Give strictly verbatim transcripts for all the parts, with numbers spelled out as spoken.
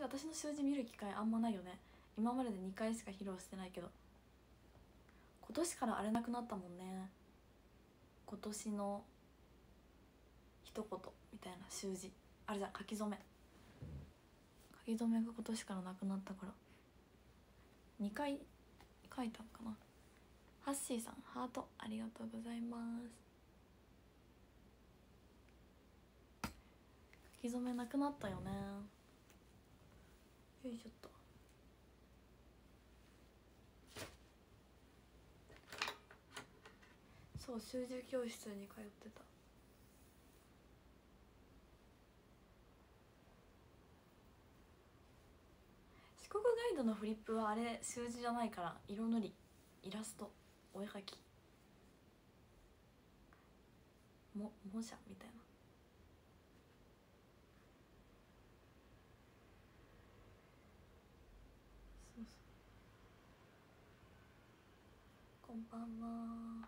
私の習字見る機会あんまないよね。今まででにかいしか披露してないけど。今年からあれなくなったもんね。今年の一言みたいな習字あれじゃん、書き初め書き初めが今年からなくなったからにかい書いたんかな。ハッシーさんハートありがとうございます。書き初めなくなったよね。よいしょっと。そう、習字教室に通ってた。四国ガイドのフリップはあれ習字じゃないから、色塗り、イラスト、お絵描き、も模写みたいな。そうそう、こんばんは。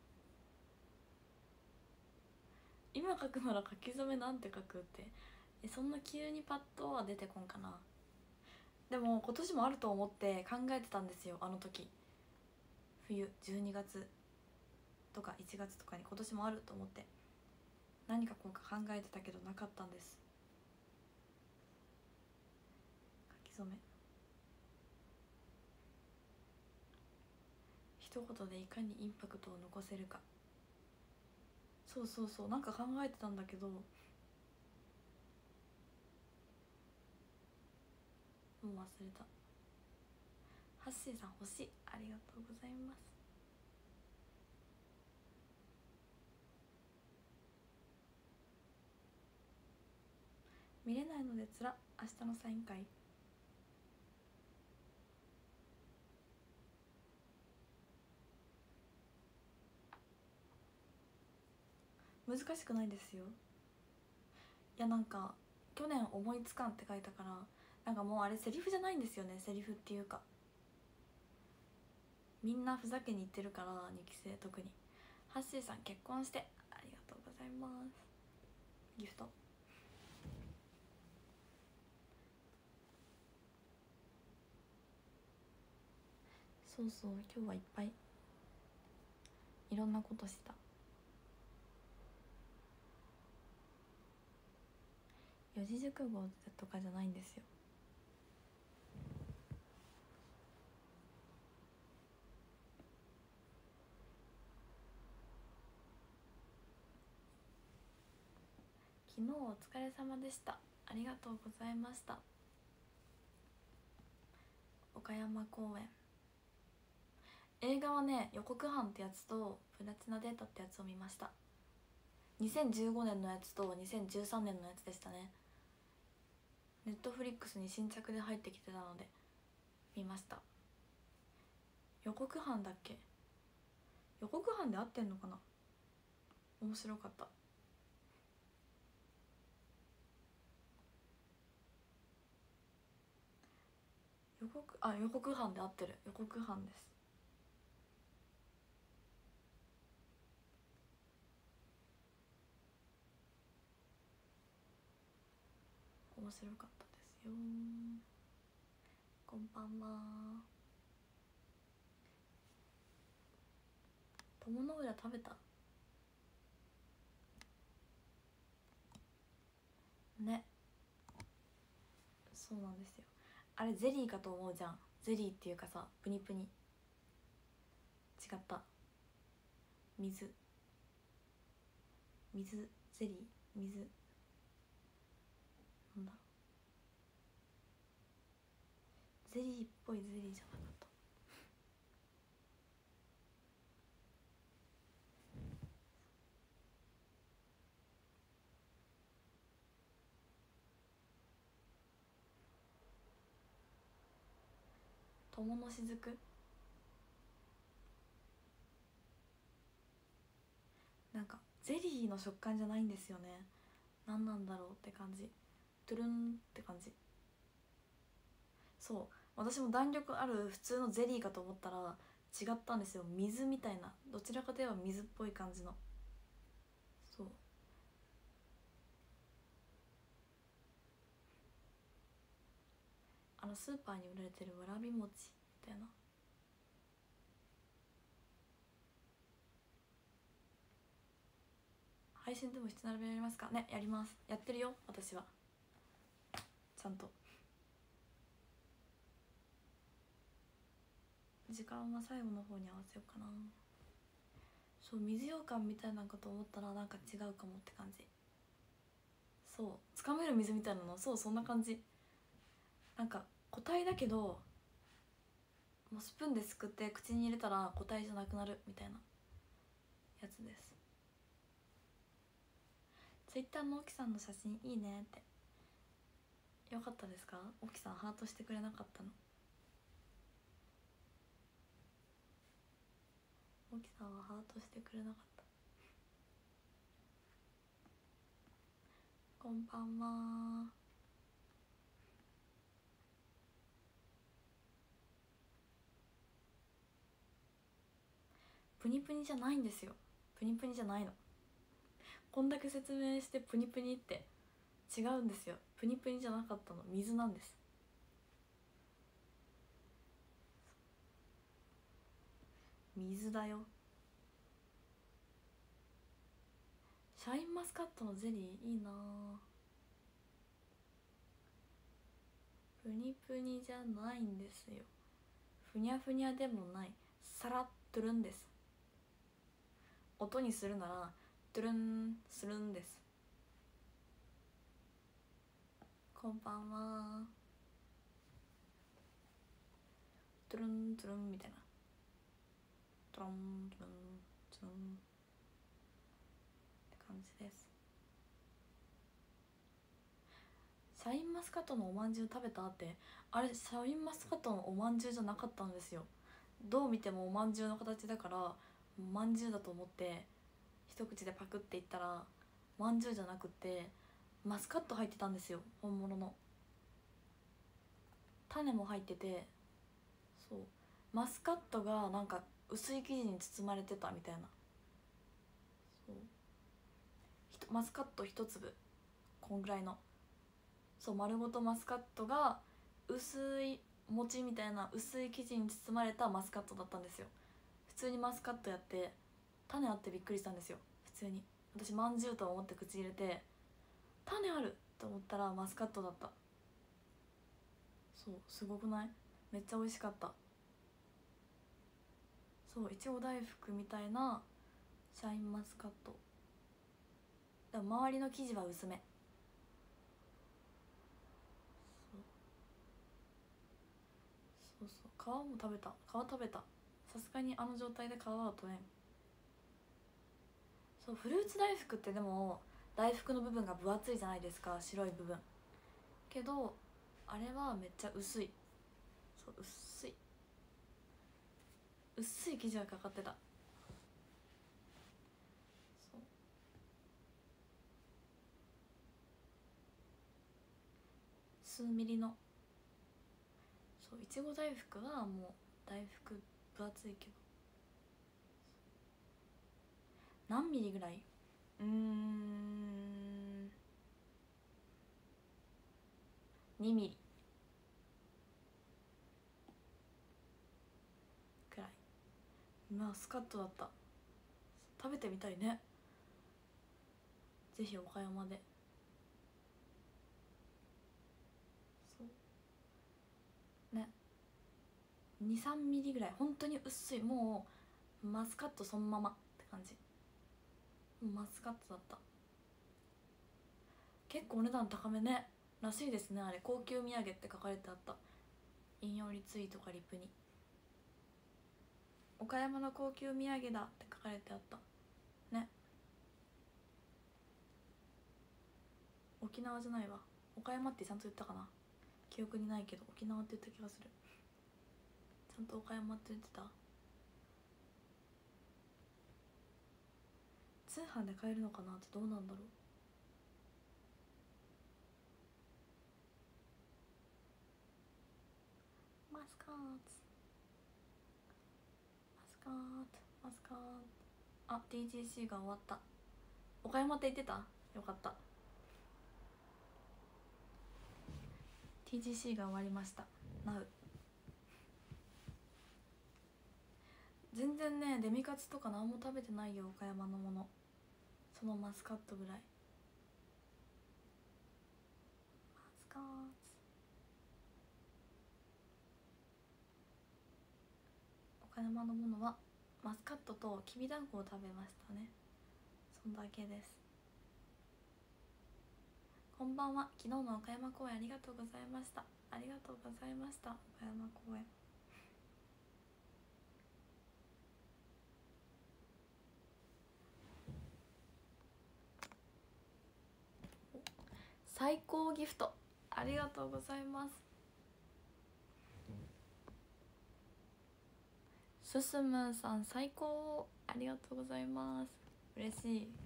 今書くなら書き初めなんて書くって、えそんな急にパッとは出てこんかな。でも今年もあると思って考えてたんですよ。あの時冬じゅうにがつとかいちがつとかに今年もあると思って何かこうか考えてたけどなかったんです。書き初め一言でいかにインパクトを残せるか。そうそうそう、なんか考えてたんだけどもう忘れた。ハッシーさん星ありがとうございます。見れないのでつら、明日のサイン会。難しくないですよ。いやなんか去年思いつかんって書いたから、なんかもうあれセリフじゃないんですよね。セリフっていうかみんなふざけに言ってるから、にき生特に。ハッシーさん結婚してありがとうございます。ギフト。そうそう、今日はいっぱいいろんなことした。四字熟語とかじゃないんですよ。昨日お疲れ様でした。ありがとうございました。岡山公演映画はね、予告版ってやつとプラチナデータってやつを見ました。にせんじゅうごねんのやつとにせんじゅうさんねんのやつでしたね。ネットフリックスに新着で入ってきてたので見ました。予告版だっけ。予告版で合ってんのかな。面白かった。予告あ予告版で合ってる。予告版です。面白かったですよ。こんばんは。友の浦食べたね。そうなんですよ。あれゼリーかと思うじゃん。ゼリーっていうかさ、プニプニ。違った。水水ゼリー水なんだろう、ゼリーっぽいゼリーじゃなかった。友のしずくなんかゼリーの食感じゃないんですよね。何なんだろうって感じ。トゥルンって感じ。そう、私も弾力ある普通のゼリーかと思ったら違ったんですよ。水みたいな、どちらかといえば水っぽい感じの。そうのスーパーに売られてるわらび餅みたいな。配信でも質並べやりますかね。やります。やってるよ私はちゃんと。時間は最後の方に合わせようかな。そう、水羊羹みたいなのかと思ったらなんか違うかもって感じ。そうつかめる水みたいなの、そうそんな感じ。なんか固体だけどもうスプーンですくって口に入れたら固体じゃなくなるみたいなやつです。ツイッターの沖さんの写真いいねって。よかったですか？沖さんハートしてくれなかったの？沖さんはハートしてくれなかった。こんばんは。プニプニじゃないんですよ。プニプニじゃないの。こんだけ説明してプニプニって違うんですよ。プニプニじゃなかったの、水なんです。水だよ。シャインマスカットのゼリーいいな。プニプニじゃないんですよ。ふにゃふにゃでもない、サラットゥルンです。音にするならトゥルンするんです。こんばんは。トゥルントゥルンみたいな、トゥルントゥルントゥルンって感じです。シャインマスカットのおまんじゅう食べたって、あれシャインマスカットのおまんじゅうじゃなかったんですよ。どう見てもおまんじゅうの形だからまんじゅうだと思って一口でパクっていったらまんじゅうじゃなくてマスカット入ってたんですよ。本物の種も入ってて、そうマスカットがなんか薄い生地に包まれてたみたいな。そうマスカット一粒こんぐらいの、そう丸ごとマスカットが薄い餅みたいな薄い生地に包まれたマスカットだったんですよ。普通にマスカットやって種あってびっくりしたんですよ。普通に私まんじゅうと思って口入れて種あると思ったらマスカットだった。そうすごくない？めっちゃ美味しかった。そういちご大福みたいなシャインマスカットでも周りの生地は薄め。そうそうそう皮も食べた、皮食べた。さすがにあの状態で皮は取れん。そうフルーツ大福ってでも大福の部分が分厚いじゃないですか、白い部分けどあれはめっちゃ薄い。そう薄い薄い生地がかかってた。そう数ミリの、そういちご大福はもう大福分厚いけど何ミリぐらい、うーんにミリくらい。マスカットだった。食べてみたいね。ぜひ岡山で。そうね、にさんミリぐらい本当に薄い、もうマスカットそのままって感じ。もうマスカットだった。結構お値段高めねらしいですね。あれ高級土産って書かれてあった。引用リツイートかリプに岡山の高級土産だって書かれてあったね。沖縄じゃないわ、岡山ってちゃんと言ったかな、記憶にないけど沖縄って言った気がする。ちゃんと岡山って言ってた。通販で買えるのかなってどうなんだろう。マスカットマスカットマスカット。あ ティージーシー が終わった。岡山って言ってた？よかった。 ティージーシー が終わりました。 なう。全然ねデミカツとか何も食べてないよ岡山のもの。そのマスカットぐらい。マスカット岡山のものはマスカットときびだんごを食べましたね。そんだけです。こんばんは。昨日の岡山公演ありがとうございました。ありがとうございました。岡山公演最高ギフトありがとうございます。すすむんさん最高ありがとうございます。嬉しい。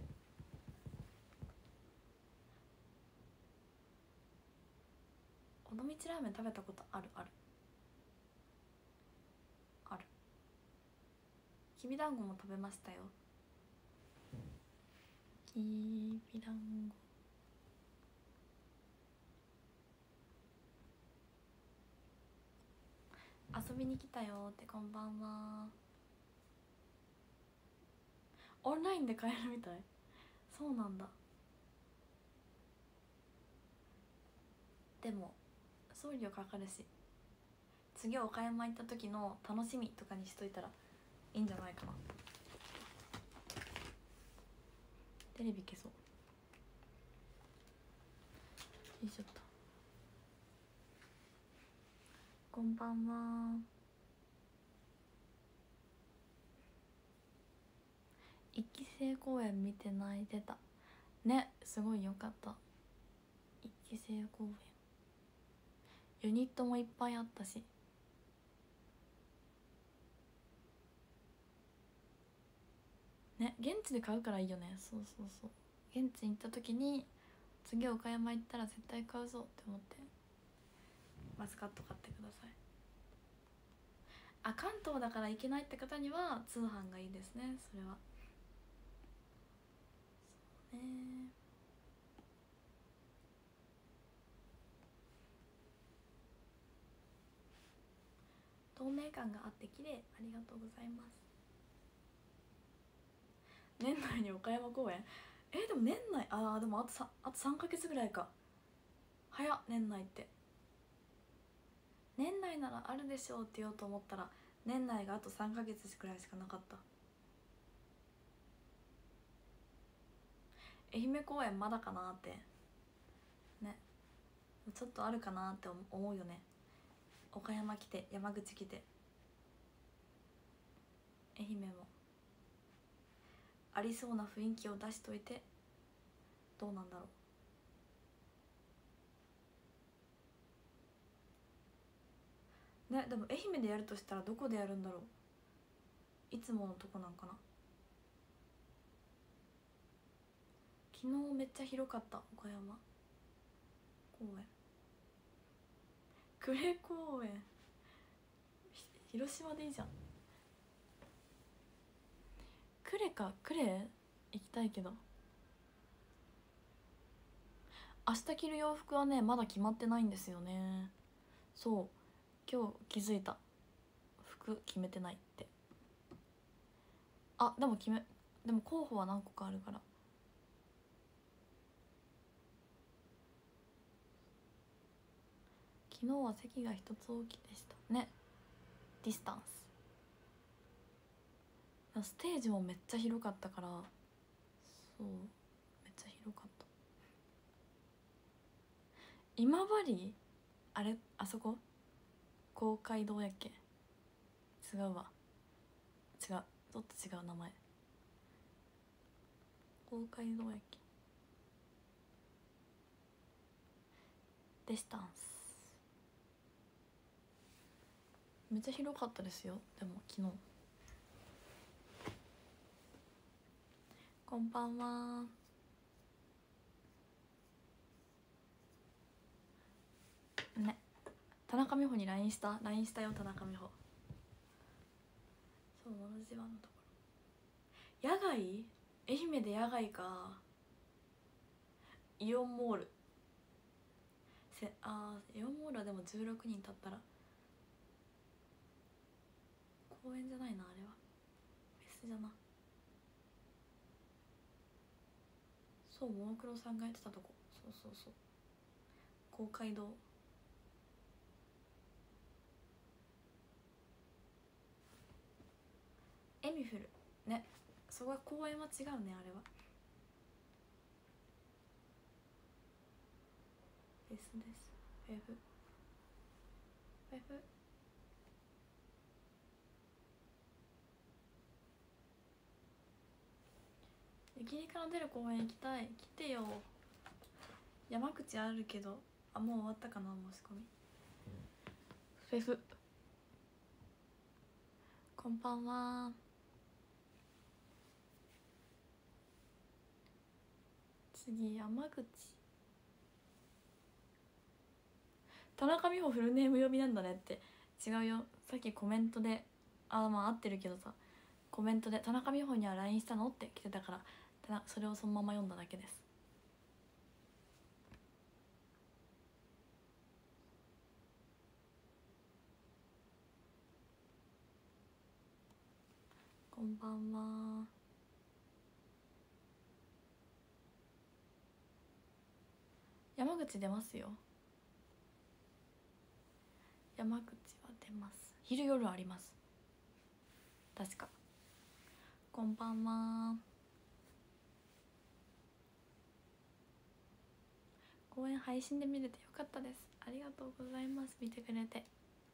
尾道ラーメン食べたことあるあるある。きびだんごも食べましたよ。きびだんご遊びに来たよって。こんばんは。オンラインで買えるみたい。そうなんだ。でも送料かかるし、次岡山行った時の楽しみとかにしといたらいいんじゃないかな。テレビ消そう。よいしょっと。こんばんは。一期生公演見て泣いてたね。すごいよかった。一期生公演ユニットもいっぱいあったし。ね、現地で買うからいいよね。そうそうそう。現地に行った時に次岡山行ったら絶対買うぞって思ってマスカット買ってください。あ、関東だから行けないって方には通販がいいですね。それはそうね。透明感があって綺麗。ありがとうございます。年内に岡山公演、えー、でも年内、あーでもあとさあとさんかげつぐらいか。早っ。年内って年内ならあるでしょうって言おうと思ったら年内があとさんかげつくらいしかなかった。愛媛公演まだかなってね。ちょっとあるかなって思うよね。岡山来て山口来て愛媛もありそうな雰囲気を出しといてどうなんだろうね。でも愛媛でやるとしたらどこでやるんだろう。いつものとこなんかな。昨日めっちゃ広かった岡山公園。呉公園広島でいいじゃん。呉か。呉行きたいけど明日着る洋服はねまだ決まってないんですよね。そう今日気づいた。服決めてないって。あでも決めでも候補は何個かあるから。昨日は席が一つ大きでしたね。ディスタンスステージもめっちゃ広かったから。そうめっちゃ広かった。今治あれあそこ公会堂やっけ。違うわ違うちょっと違う名前。公会堂やっけ。ディスタンスめっちゃ広かったですよ。でも昨日。こんばんは。ね田中美穂に ライン した ライン したよ田中美穂。そう同じ輪のところ。野外愛媛で野外か。イオンモールせあイオンモールはでもじゅうろくにん立ったら公園じゃないな、あれはフェスじゃな。そう、ももクロさんがやってたとこ。そうそうそう、公会堂。エミフルね、そこは公園は違うね、あれはフェスです。フェフフェフ。雪りから出る公園行きたい。来てよ。山口あるけど、あ、もう終わったかな、申し込み。フェフ、こんばんは。次山口。田中美穂フルネーム呼びなんだねって。違うよ、さっきコメントで、あ、まあ合ってるけどさ、コメントで田中美穂には ライン したのって来てたから、ただそれをそのまま読んだだけです。こんばんは。山口出ますよ。山口は出ます。昼夜あります確か。こんばんは。公演配信で見れてよかったです。ありがとうございます、見てくれて。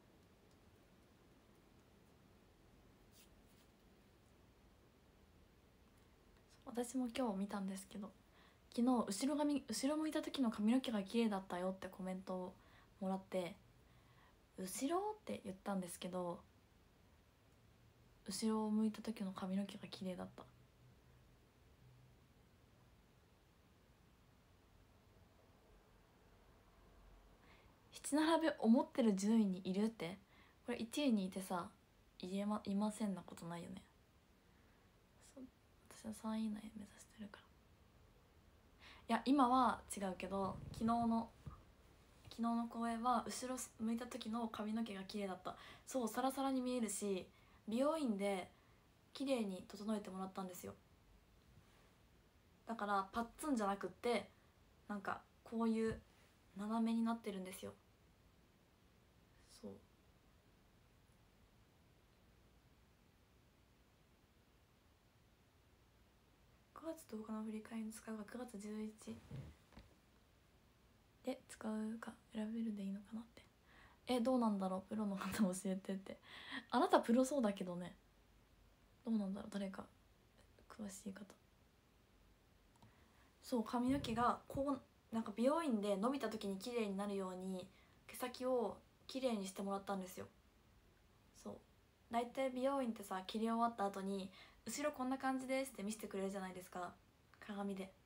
私も今日見たんですけど、昨日後ろ髪後ろ向いた時の髪の毛が綺麗だったよってコメントをもらって、後ろって言ったんですけど、後ろを向いた時の髪の毛が綺麗だった。七並べ思ってる順位にいるって、これいちいにいてさ、いえまいませんなことないよね。そう、私はさんい以内目指してるから。いや今は違うけど、昨日の昨日の公演は後ろ向いた時の髪の毛が綺麗だった。そう、サラサラに見えるし、美容院で綺麗に整えてもらったんですよ。だからパッツンじゃなくって、なんかこういう斜めになってるんですよ。そう、くがつとおかの振り返りに使うかくがつじゅういちで使うか選べるでいいのかなって。え、どうなんだろう、プロの方教えてって。あなたプロそうだけどね、どうなんだろう、誰か詳しい方。そう、髪の毛がこう、なんか美容院で伸びた時に綺麗になるように毛先を綺麗にしてもらったんですよ。そう、大体美容院ってさ、切り終わった後に後ろこんな感じですって見せてくれるじゃないですか、鏡で。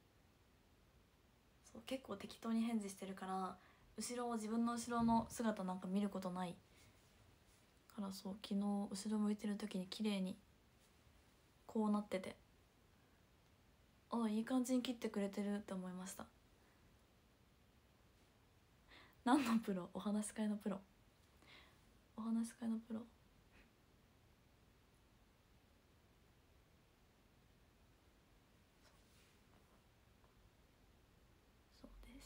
そう、結構適当に返事してるから、後ろを自分の後ろの姿なんか見ることないから、そう、昨日後ろ向いてる時に綺麗にこうなってて、ああいい感じに切ってくれてるって思いました。何のプロ？お話し会のプロ。お話し会のプロ。そうです。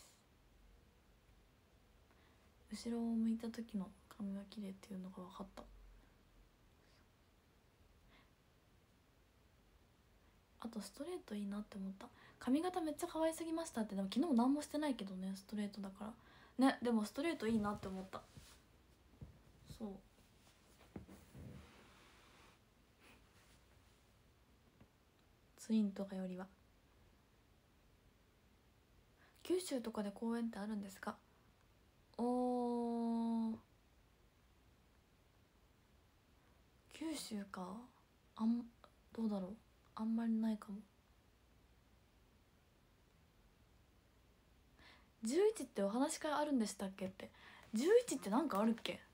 後ろを向いた時の髪が綺麗っていうのが分かった。あとストレートいいなって思った。髪型めっちゃ可愛すぎましたって。でも昨日何もしてないけどね、ストレートだからね。でもストレートいいなって思った。そう、ツインとかよりは。九州とかで公園ってあるんですか？おー、九州か。あんどうだろう、あんまりないかも。じゅういちってお話し会あるんでしたっけって。じゅういちってなんかあるっけ？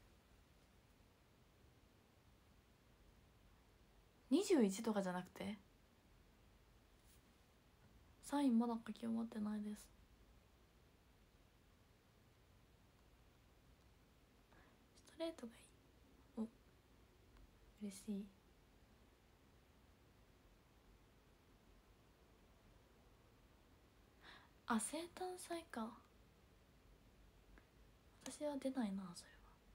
にじゅういちとかじゃなくて、サインまだ書き終わってないです。ストレートがいい。 嬉しい。あ、生誕祭か。私は出ないなそ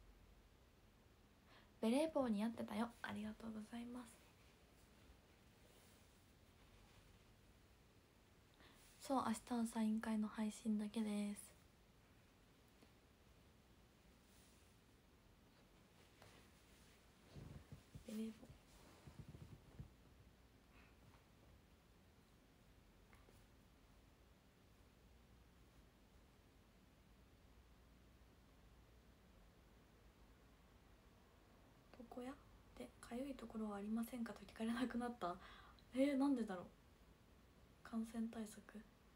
れは。ベレー帽に合ってたよ、ありがとうございます。そう、明日はサイン会の配信だけです。ベレー帽床屋でかゆいところはありませんかと聞かれなくなった。えー、なんでだろう。感染対策。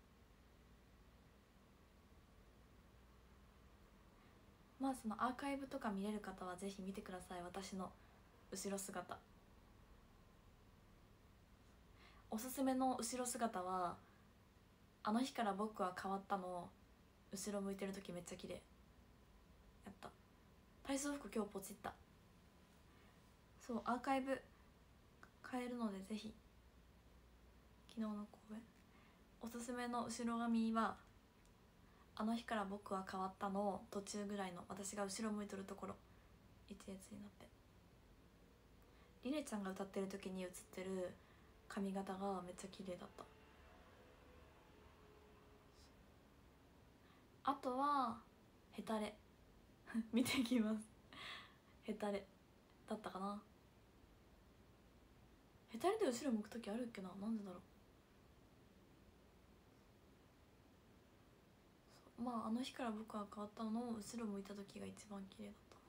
まあそのアーカイブとか見れる方はぜひ見てください。私の後ろ姿、おすすめの後ろ姿はあの日から僕は変わったの後ろ向いてる時めっちゃ綺麗やった。体操服今日ポチった。そう、アーカイブ変えるのでぜひ。昨日の公演おすすめの後ろ髪はあの日から僕は変わったの途中ぐらいの私が後ろ向いとるところ一列になってりねちゃんが歌ってる時に映ってる髪型がめっちゃ綺麗だった。あとはヘタレ見てきます。ヘタレだったかな。ヘタレで後ろ向く時あるっけな、なんでだろう。まああの日から僕は変わったのを後ろ向いた時が一番綺麗だったな。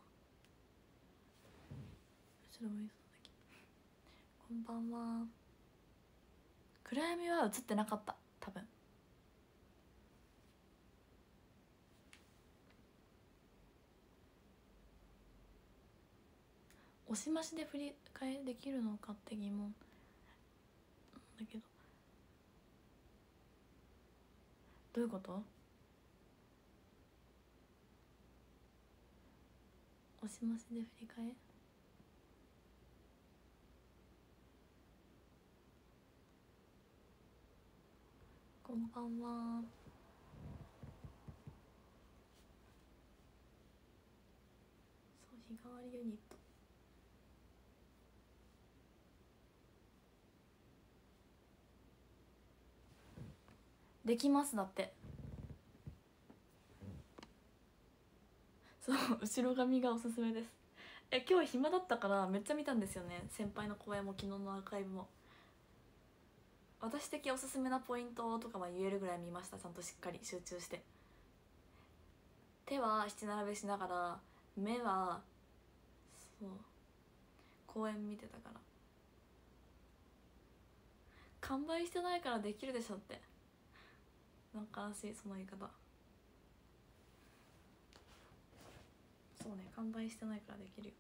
後ろ向いた時。こんばんは。暗闇は映ってなかった多分。押し増しで振り替えできるのかって疑問なんだけど、どういうこと？押し増しで振り替え。こんばんは。そう、日替わりユニットできます。だってそう、後ろ髪がおすすめです。え、今日暇だったからめっちゃ見たんですよね。先輩の公演も昨日のアーカイブも。私的おすすめなポイントとかは言えるぐらい見ました。ちゃんとしっかり集中して。手は七並べしながら目はそう公演見てたから。完売してないからできるでしょって。なんか悲しいその言い方。そうね、完売してないからできるよ。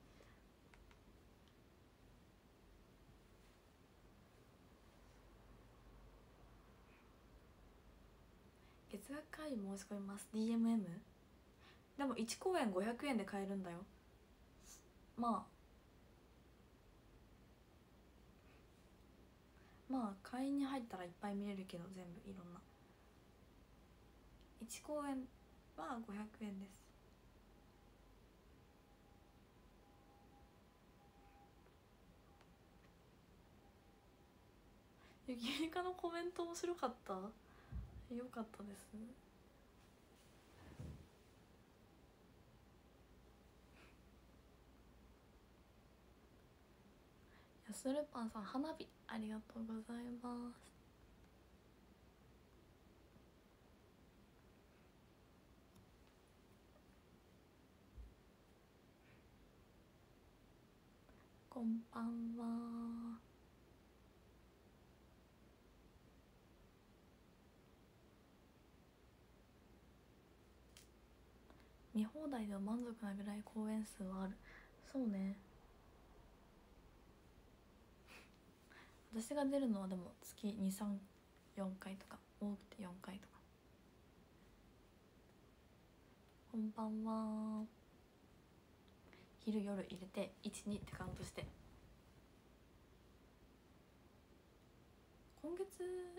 月額会員申し込みます。 ディーエムエム？ でもいち公演ごひゃくえんで買えるんだよ。まあまあ会員に入ったらいっぱい見れるけど、全部いろんないち公演はごひゃくえんです。ゆきりかのコメント面白かった。よかったです。やするパンさん、花火ありがとうございます。こんばんは。見放題でも満足なぐらい公演数はある。そうね。私が出るのはでも月に、さん、よんかいとか、多くてよんかいとか。こんばんは。 昼夜入れていちにってカウントして。今月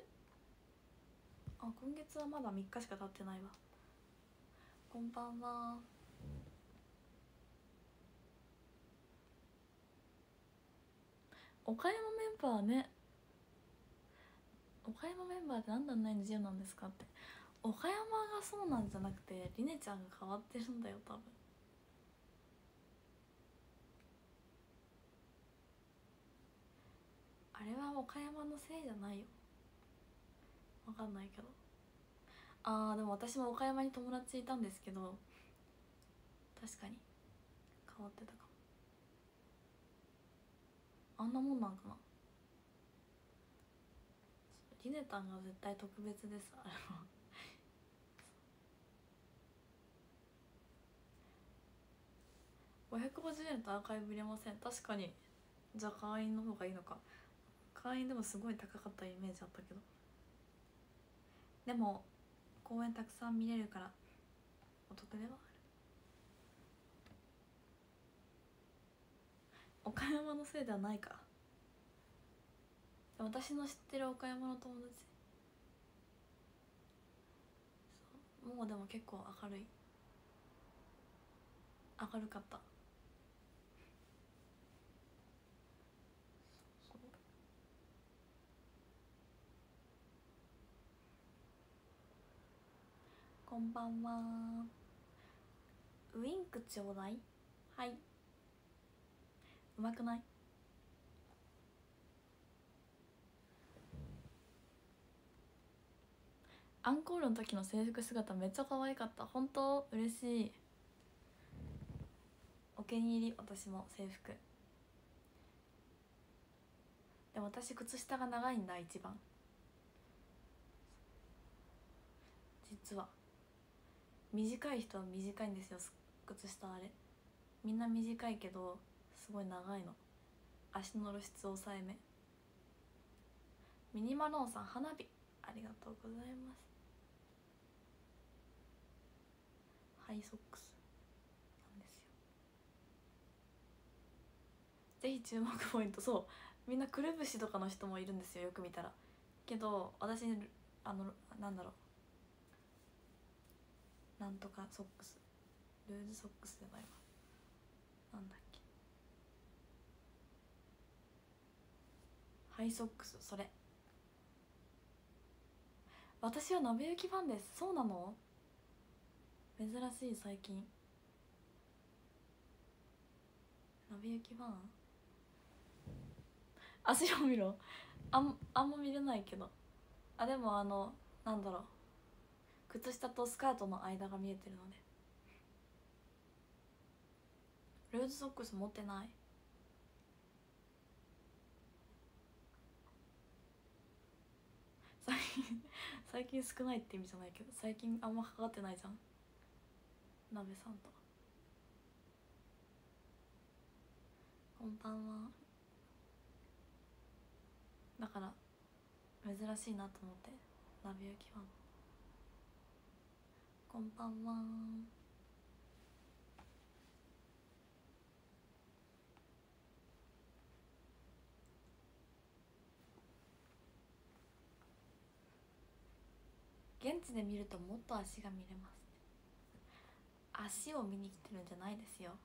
あ今月はまだみっかしか経ってないわ。こんばんは。岡山メンバーね。岡山メンバーって何であんなに自由なんですかって。岡山がそうなんじゃなくてりねちゃんが変わってるんだよ多分。あれは岡山のせいじゃないよ。わかんないけど。あーでも私も岡山に友達いたんですけど確かに変わってたかも。あんなもんなんかな。リネタンが絶対特別です。あれはごひゃくごじゅうえんとアーカイブ入れません。確かに。じゃあ会員の方がいいのか。会員でもすごい高かったイメージあったけど、でも公演たくさん見れるからお得ではある。岡山のせいではないか。私の知ってる岡山の友達そうもうでも結構明るい明るかった。こんばんは。ウインクちょうだい。はい。うまくない？アンコールの時の制服姿めっちゃ可愛かった。本当嬉しい。お気に入り。私も制服でも私靴下が長いんだ一番実は。短い人は短いんですよ靴下。あれみんな短いけどすごい長いの。足の露出抑えめ。ミニマロンさん花火ありがとうございます。ハイソックスなんですよ。ぜひ注目ポイント。そうみんなくるぶしとかの人もいるんですよよく見たら。けど私あのなんだろうなんとかソックスルーズソックスじゃないわなんだっけハイソックス。それ私は鍋焼きファンです。そうなの？珍しい最近。鍋焼きファン。足を見ろ。あんあんま見れないけど。あでもあのなんだろう靴下とスカートの間が見えてるので。ルーズソックス持ってない。最近最近少ないって意味じゃないけど最近あんまかかってないじゃん鍋さんと。こんばんは。だから珍しいなと思って鍋焼きファン。こんばんは。現地で見るともっと足が見れます。足を見に来てるんじゃないですよ。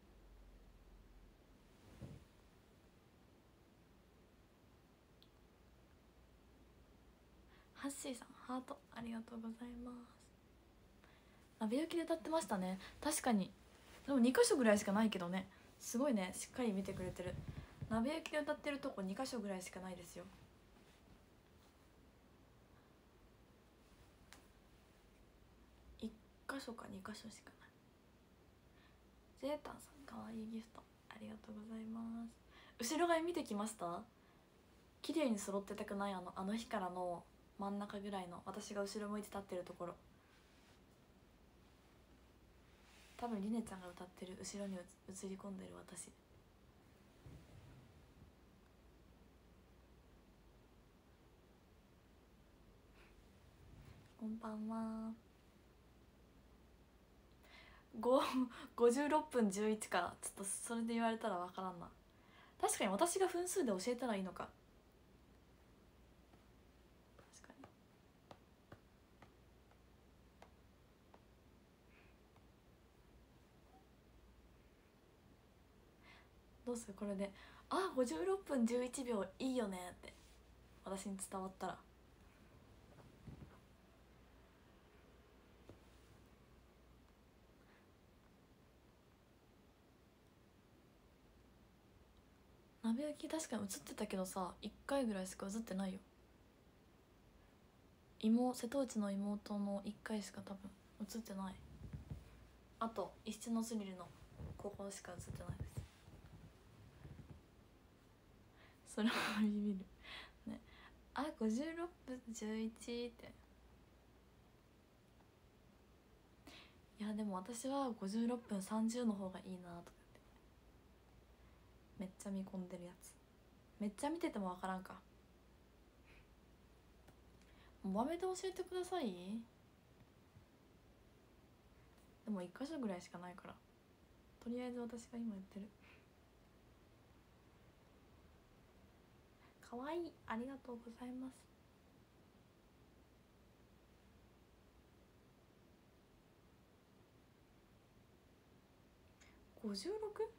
ハッシーさんハートありがとうございます。鍋焼きで歌ってましたね。確かに。でもにかしょぐらいしかないけどね。すごいねしっかり見てくれてる。鍋焼きで歌ってるとこにかしょぐらいしかないですよ。いっかしょかにかしょしかない。ジェータンさんかわいいギフトありがとうございます。後ろ側見てきました。綺麗に揃ってたくない？あのあの日からの真ん中ぐらいの私が後ろ向いて立ってるところ。多分りねちゃんが歌ってる後ろに映り込んでる私。こんばんは。 ごごじゅうろっぷんじゅういちか。ちょっとそれで言われたら分からんな。確かに私が分数で教えたらいいのか。確かに。どうするこれで。あ、ごじゅうろっぷんじゅういちびょういいよねって私に伝わったら。鍋焼き確かに映ってたけどさ、いっかいぐらいしか映ってないよ。妹、瀬戸内の妹のいっかいしか多分映ってない。あと一室のスリルのここしか映ってないです。それはビビるね。あ、ごじゅうろっぷんじゅういちって。いやでも私はごじゅうろっぷんさんじゅうの方がいいなとかってめっちゃ見込んでるやつ。めっちゃ見てても分からんか。場面で教えてください。でもいっ箇所ぐらいしかないから、とりあえず私が今やってる。かわいい、ありがとうございます。ごじゅうろく？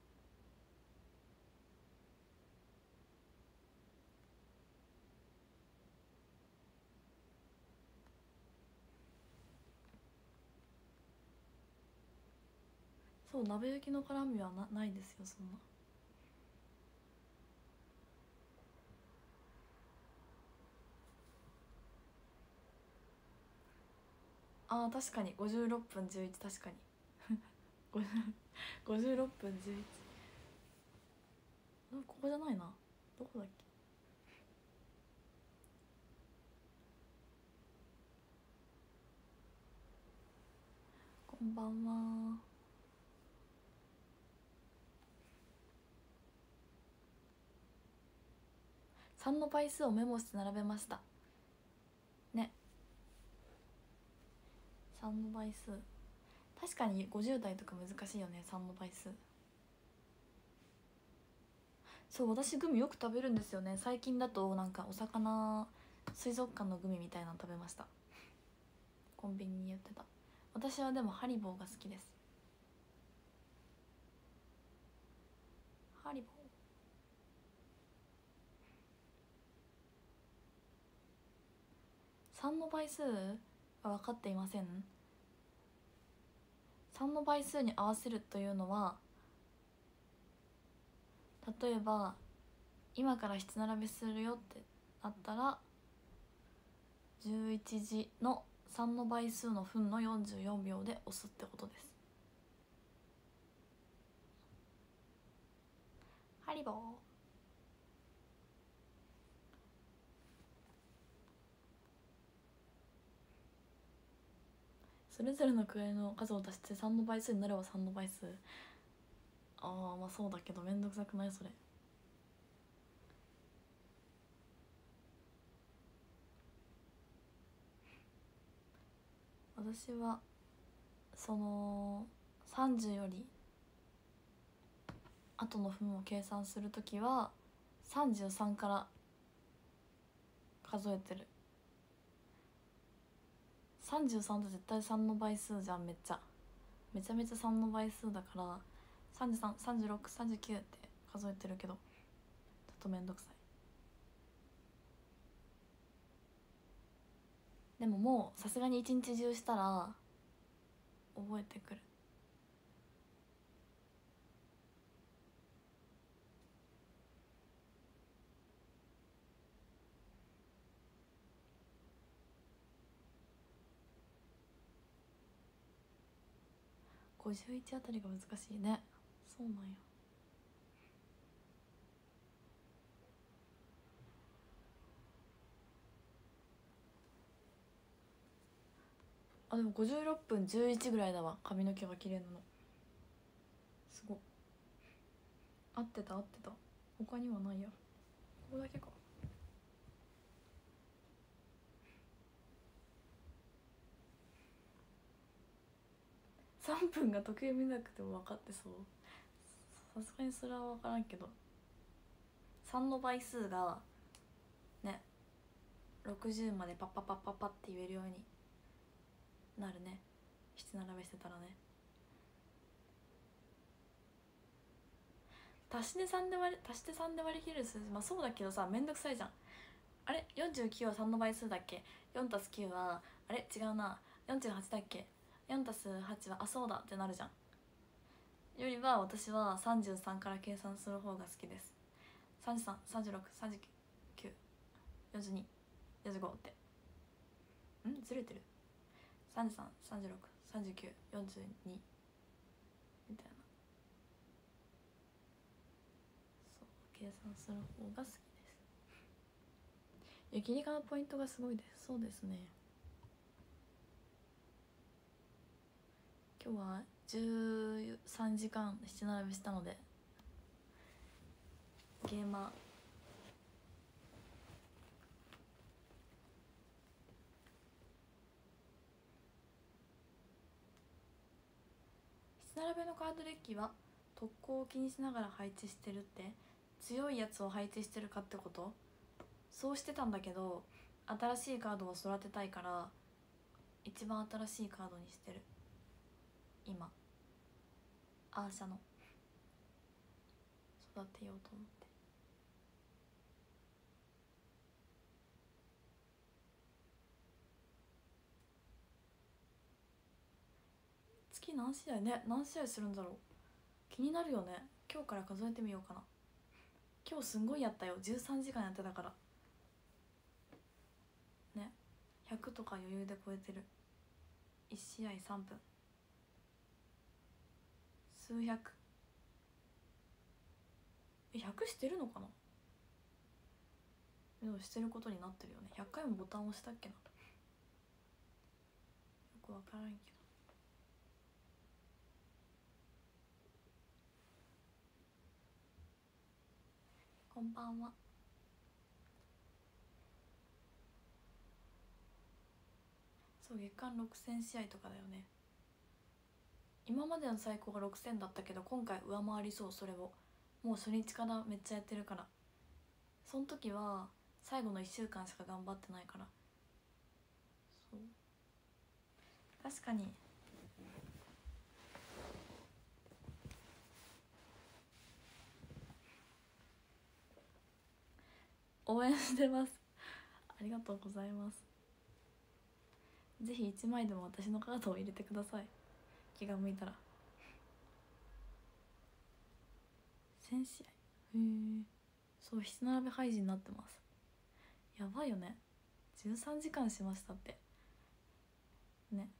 そう、鍋焼きの絡みは な, ないですよ、そんな。あー確かにごじゅうろっぷんじゅういち、確かにごじゅうろっぷんじゅういち、ここじゃないな。どこだっけ。こんばんは。さんの倍数をメモして並べましたね。さんの倍数確かにごじゅう代とか難しいよね、さんの倍数。そう、私グミよく食べるんですよね。最近だとなんかお魚水族館のグミみたいなの食べました。コンビニに売ってた。私はでもハリボーが好きです。ハリボー。さんの倍数は分かっていません。さんの倍数に合わせるというのは、例えば今から質並べするよってあったらじゅういちじのさんの倍数の分のよんじゅうよんびょうで押すってことです。ハリボー。それぞれの位の数を足してさんの倍数になればさんの倍数。ああまあそうだけどめんどくさくないそれ。私はそのさんじゅうより後の分を計算するときはさんじゅうさんから数えてる。さんじゅうさんって絶対さんの倍数じゃん。めっちゃめちゃめちゃさんの倍数だからさんじゅうさん、さんじゅうろく、さんじゅうきゅうって数えてるけどちょっとめんどくさい。でももうさすがに一日中したら覚えてくる。ごじゅういちあたりが難しいね。そうなんや。あでもごじゅうろっぷんじゅういちぐらいだわ。髪の毛が綺麗なのすごっ。合ってた合ってた。他にはないや。ここだけか。 さんぷんが時計見なくても分かってそう。さすがにそれは分からんけど、さんの倍数がねろくじゅうまでパッパッパッパッパって言えるようになるね、七並べしてたらね。足してさんで割り足してさんで割り切る数字、まあそうだけどさ、めんどくさいじゃん。あれよんじゅうきゅうはさんの倍数だっけ、 よんたすきゅう はあれ違うな、よんじゅうはちだっけ、 よんたすはちはあそうだってなるじゃん。よりは私はさんじゅうさんから計算する方が好きです。さんじゅうさん、さんじゅうろく、さんじゅうきゅう、よんじゅうに、よんじゅうごってんずれてる。さんじゅうさん、さんじゅうろく、さんじゅうきゅう、よんじゅうにみたいな、そう計算する方が好きです。いや切り替のポイントがすごいです。そうですね、今日はじゅうさんじかん七並べしたので、ゲーマー七並べのカードデッキは特攻を気にしながら配置してるって、強いやつを配置してるかってこと？そうしてたんだけど、新しいカードを育てたいから一番新しいカードにしてる今。アーシャの育てようと思って。月何試合ね、何試合するんだろう、気になるよね。今日から数えてみようかな。今日すんごいやったよ、じゅうさんじかんやってたからね。ひゃくとか余裕で超えてる。いち試合さんぷん、数百、えひゃくしてるのかな。でもしてることになってるよね。ひゃっかいもボタン押したっけな、よく分からんけど。こんばんは。そう月間ろくせん試合とかだよね。今までの最高がろくせんだったけど、今回上回りそう。それをもう初日からめっちゃやってるから。その時は最後のいっしゅうかんしか頑張ってないから。そう確かに応援してます。ありがとうございます。ぜひいちまいでも私のカードを入れてください、気が向いたら。せん試合、へえ。そう七並べ配信になってます。やばいよね、じゅうさんじかんしましたってね。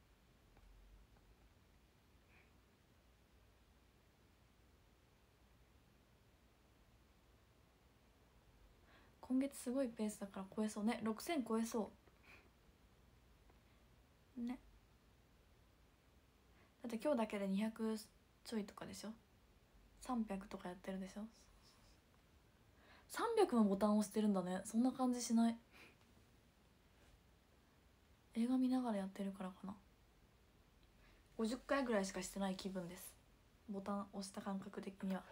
今月すごいペースだから超えそうね。ろくせん超えそうね。だって今日だけでにひゃくちょいとかでしょ。さんびゃくとかやってるでしょ。さんびゃくのボタンを押してるんだね。そんな感じしない。映画見ながらやってるからかな。ごじゅっかいぐらいしかしてない気分です、ボタン押した感覚的には。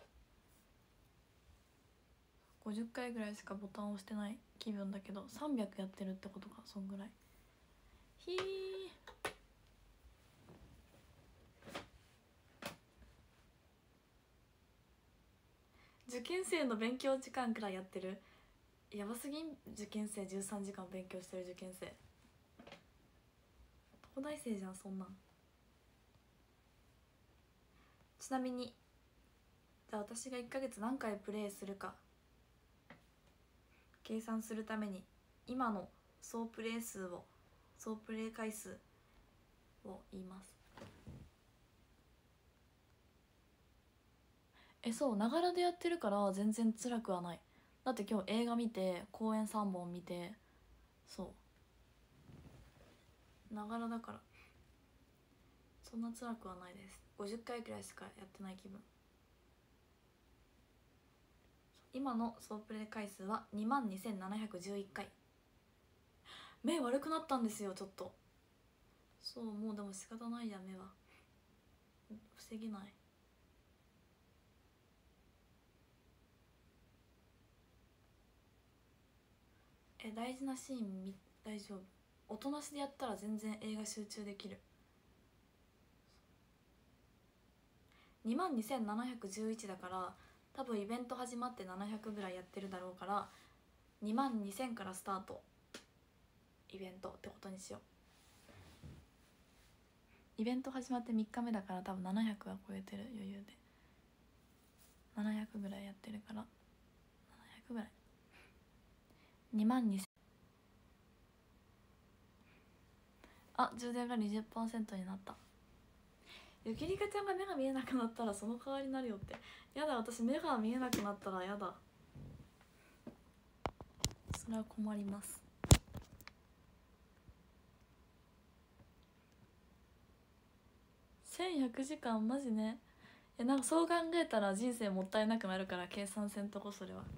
ごじゅっかいぐらいしかボタン押してない気分だけど、さんびゃくやってるってことか。そんぐらい。ひー、受験生の勉強時間くらいやってる。やばすぎん。受験生じゅうさんじかん勉強してる受験生、東大生じゃんそんなん。ちなみにじゃあ私がいっかげつ何回プレイするか計算するために、今の総プレイ数を総プレイ回数を言います。えそうながらでやってるから全然辛くはない。だって今日映画見て公演さんぼん見て、そうながらだからそんな辛くはないです。ごじゅっかいくらいしかやってない気分。今の総プレイ回数はにまんにせんななひゃくじゅういっかい。目悪くなったんですよちょっと。そうもうでも仕方ないや目は。 防げない。え大事なシーンみ大丈夫。おとなしでやったら全然映画集中できる。にまんにせんななひゃくじゅういちだから多分イベント始まってななひゃくぐらいやってるだろうからにまんにせんからスタートイベントってことにしよう。イベント始まってみっかめだから多分ななひゃくは超えてる余裕で。ななひゃくぐらいやってるからななひゃくぐらい。にまんにせん。あ充電が にじゅっパーセント になった。ゆきりかちゃんが目が見えなくなったらその代わりになるよって。やだ私目が見えなくなったらやだ。それは困ります。せんひゃくじかんマジね。えなんかそう考えたら人生もったいなくなるから計算せんとこそれは。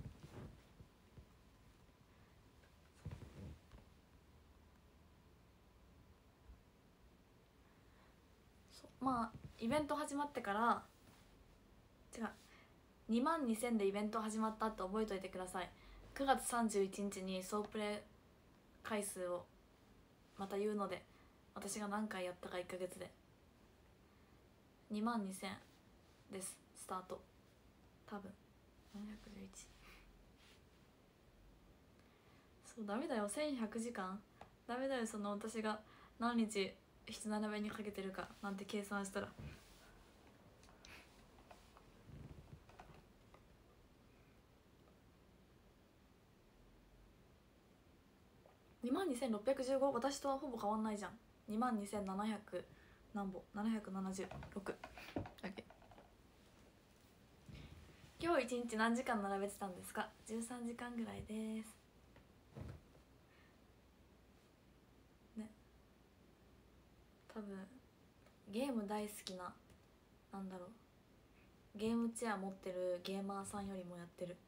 そうまあイベント始まってから違うにまんにせんでイベント始まったって覚えといてください。くがつさんじゅういちにちに総プレイ回数をまた言うので私が何回やったかいっかげつでにまんにせんですスタート。多分ななひゃくじゅういち。そうダメだよせんひゃくじかんダメだよ。その私が何日七並べにかけてるかなんて計算したらにまんにせんろっぴゃくじゅうご。私とはほぼ変わんないじゃん。にまんにせんななひゃく何ぼななひゃくななじゅうろくだけ。今日一日何時間並べてたんですか。じゅうさんじかんぐらいですね。多分ゲーム大好きななんだろうゲームチェア持ってるゲーマーさんよりもやってる。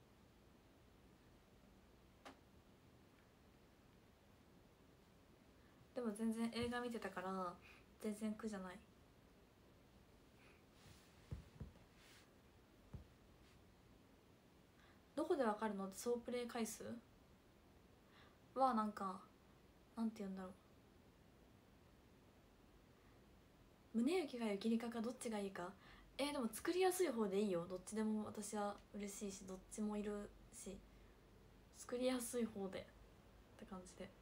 でも全然映画見てたから全然苦じゃない。どこでわかるのって総プレイ回数はなんかなんて言うんだろう宗行がゆきりかかどっちがいいか。えー、でも作りやすい方でいいよ。どっちでも私は嬉しいしどっちもいるし作りやすい方でって感じで。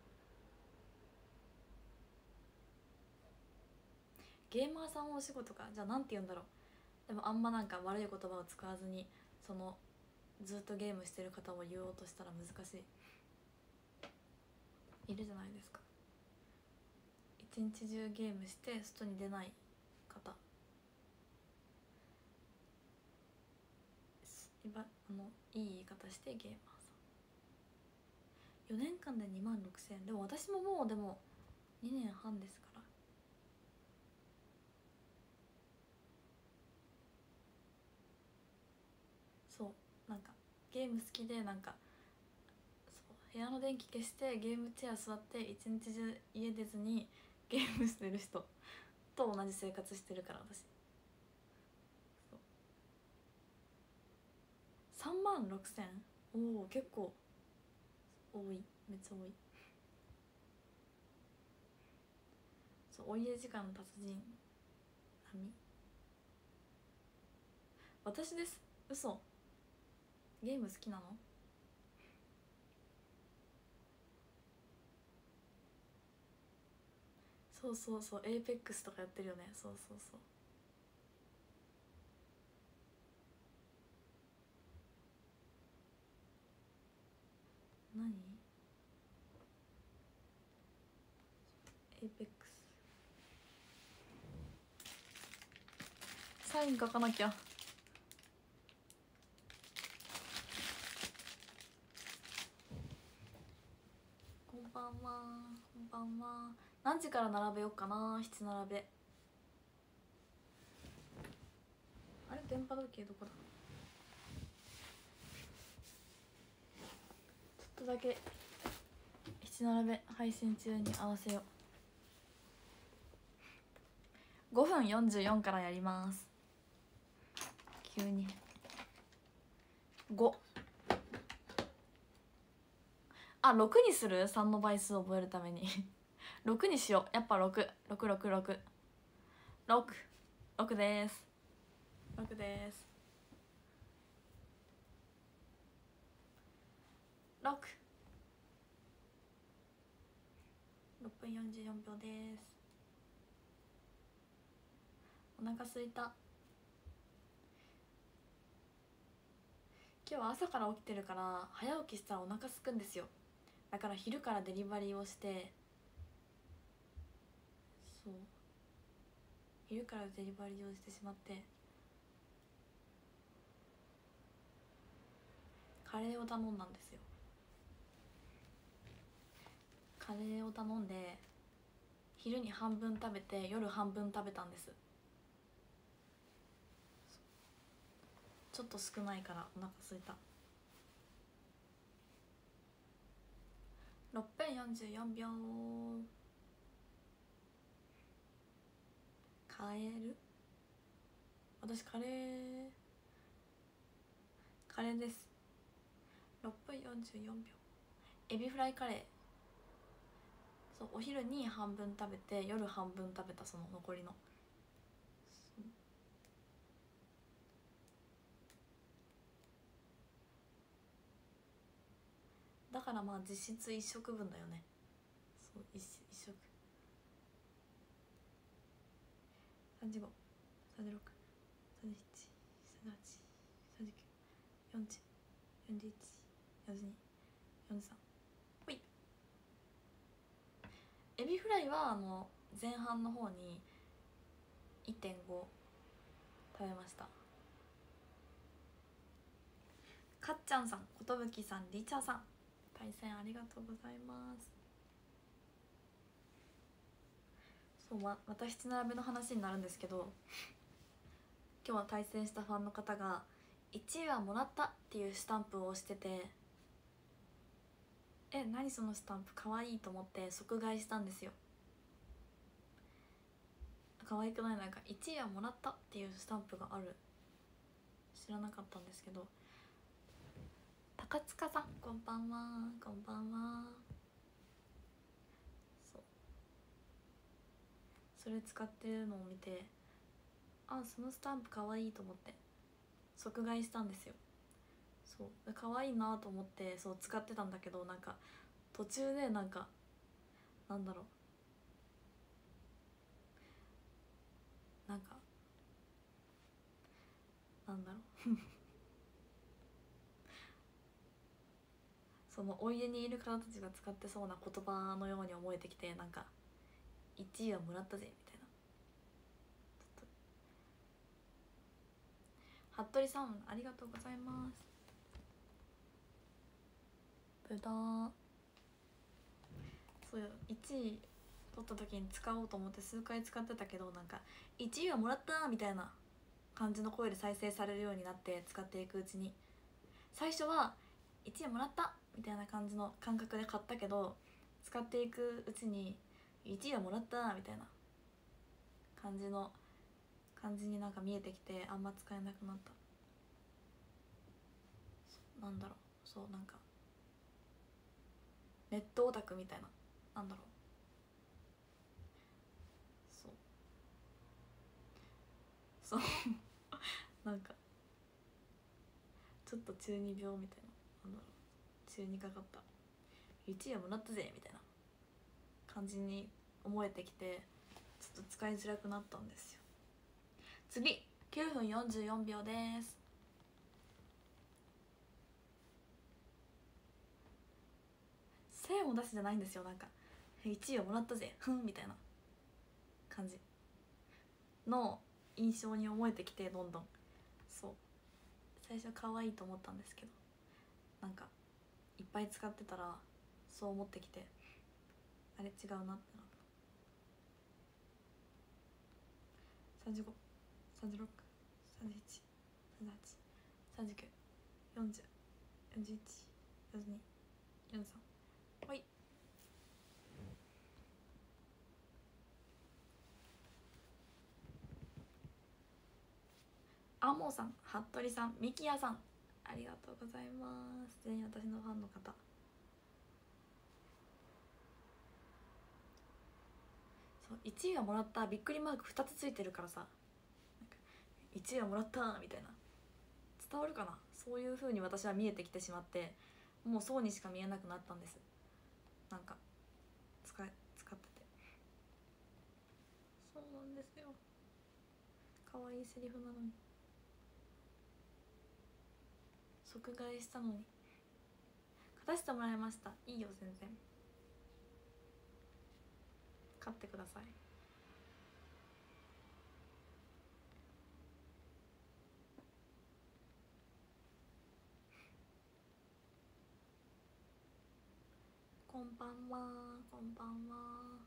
ゲーマーさんお仕事か。じゃあなんて言うんだろう。でもあんまなんか悪い言葉を使わずにそのずっとゲームしてる方を言おうとしたら難しい。いるじゃないですか一日中ゲームして外に出ない方。いばあのいい言い方してゲーマーさん。よねんかんでにまんろくせん。でも私ももうでもにねんはんですから。そうなんかゲーム好きでなんかそう部屋の電気消してゲームチェア座って一日中家出ずにゲームしてる人と同じ生活してるから私。そうさんまんろくせん。おお結構多い。めっちゃ多い。そうお家時間の達人あみ私です。嘘。ゲーム好きなの。そうそうそうエイペックスとかやってるよね。そうそうそう。何エイペックスサイン書かなきゃ。こんばんはこんばんは。何時から並べようかな。七並べ。あれ電波時計どこだ。ちょっとだけ七並べ配信中に合わせよう。ごふんふんよんじゅうよんからやります。急にご。あ、ろくにする？ さん の倍数を覚えるためにろくにしよう。やっぱろく。ろくろくろくろくろくです。ろくです。ろく。ろっぷんよんじゅうよんびょうです。お腹すいた。今日は朝から起きてるから早起きしたらお腹すくんですよ。だから昼からデリバリーをして、そう昼からデリバリーをしてしまって、カレーを頼んだんですよ。カレーを頼んで昼に半分食べて夜半分食べたんです。ちょっと少ないからお腹すいた。ろっぷんよんじゅうよんびょう。カエル？私カレーカレーです。ろっぷんよんじゅうよんびょう。エビフライカレー。そう、お昼に半分食べて夜半分食べた、その残りの。だからまあ実質一食分だよね。そう、一一食。さんじゅうご、さんじゅうろく、さんじゅうなな、さんじゅうはち、さんじゅうきゅう、よんじゅう、よんじゅういち、よんじゅうに、よんじゅうさん。ほい。エビフライはあの前半の方に いってんご 食べました。かっちゃんさん、ことぶきさん、りちゃさん、対戦ありがとうございます。そう、ままた七並べの話になるんですけど、今日対戦したファンの方がいちいはもらったっていうスタンプを押してて、え、何そのスタンプかわいいと思って即買いしたんですよ。可愛くない？なんかいちいはもらったっていうスタンプがある、知らなかったんですけど。高塚さん、こんばんは。こんばんは。そう、それ使ってるのを見て、あ、そのスタンプかわいいと思って即買いしたんですよ。そうかわいいなと思って、そう使ってたんだけど、なんか途中でなんかなんだろうなんかなんだろうそのお家にいる方たちが使ってそうな言葉のように思えてきて、なんかいちいはもらったぜみたいな。ちょっと服部さんありがとうございます。ぶどう、そういちい取った時に使おうと思って数回使ってたけど、なんかいちいはもらったみたいな感じの声で再生されるようになって、使っていくうちに、最初はいちいもらったみたいな感じの感覚で買ったけど、使っていくうちにいちいはもらったみたいな感じの感じになんか見えてきて、あんま使えなくなった。なんだろう、そうなんかネットオタクみたいな、なんだろう、そうそうなんかちょっと中二病みたいな、なんだろう、中にかかったいちいはもらったぜみたいな感じに思えてきて、ちょっと使いづらくなったんですよ。次きゅうふんよんじゅうよんびょうです。せいも出しじゃないんですよ。なんかいちいをもらったぜふんみたいな感じの印象に思えてきて、どんどん。そう、最初可愛いと思ったんですけど、なんかいっぱい使ってたらそう思ってきて、あれ違うなってなった。さんじゅうご、さんじゅうろく、さんじゅういち、さんじゅうはち、さんじゅうきゅう、よんじゅう、よんじゅういち、よんじゅうに、よんじゅうさん。ほい。 もーさん、服部さん、みきやさん、ありがとうございます。全員私のファンの方。そういちいはもらったびっくりマークふたつついてるからさ、なんかいちいはもらったみたいな、伝わるかな。そういう風に私は見えてきてしまって、もうそうにしか見えなくなったんです。なんか使い使ってて。そうなんですよ、可愛いセリフなのに即買いしたのに。勝たせてもらいました。いいよ全然、勝ってください。こんばんは、こんばんは。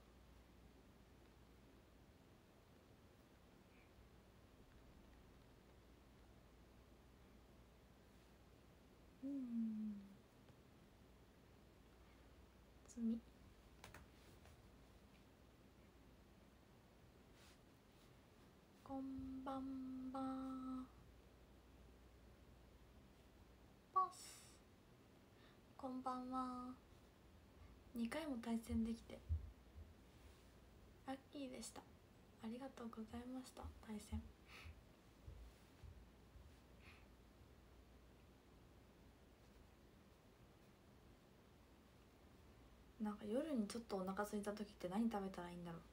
うんつみこんばんは。パスこんばんは。にかいも対戦できてラッキーでした。ありがとうございました。対戦なんか夜にちょっとお腹空いた時って何食べたらいいんだろう。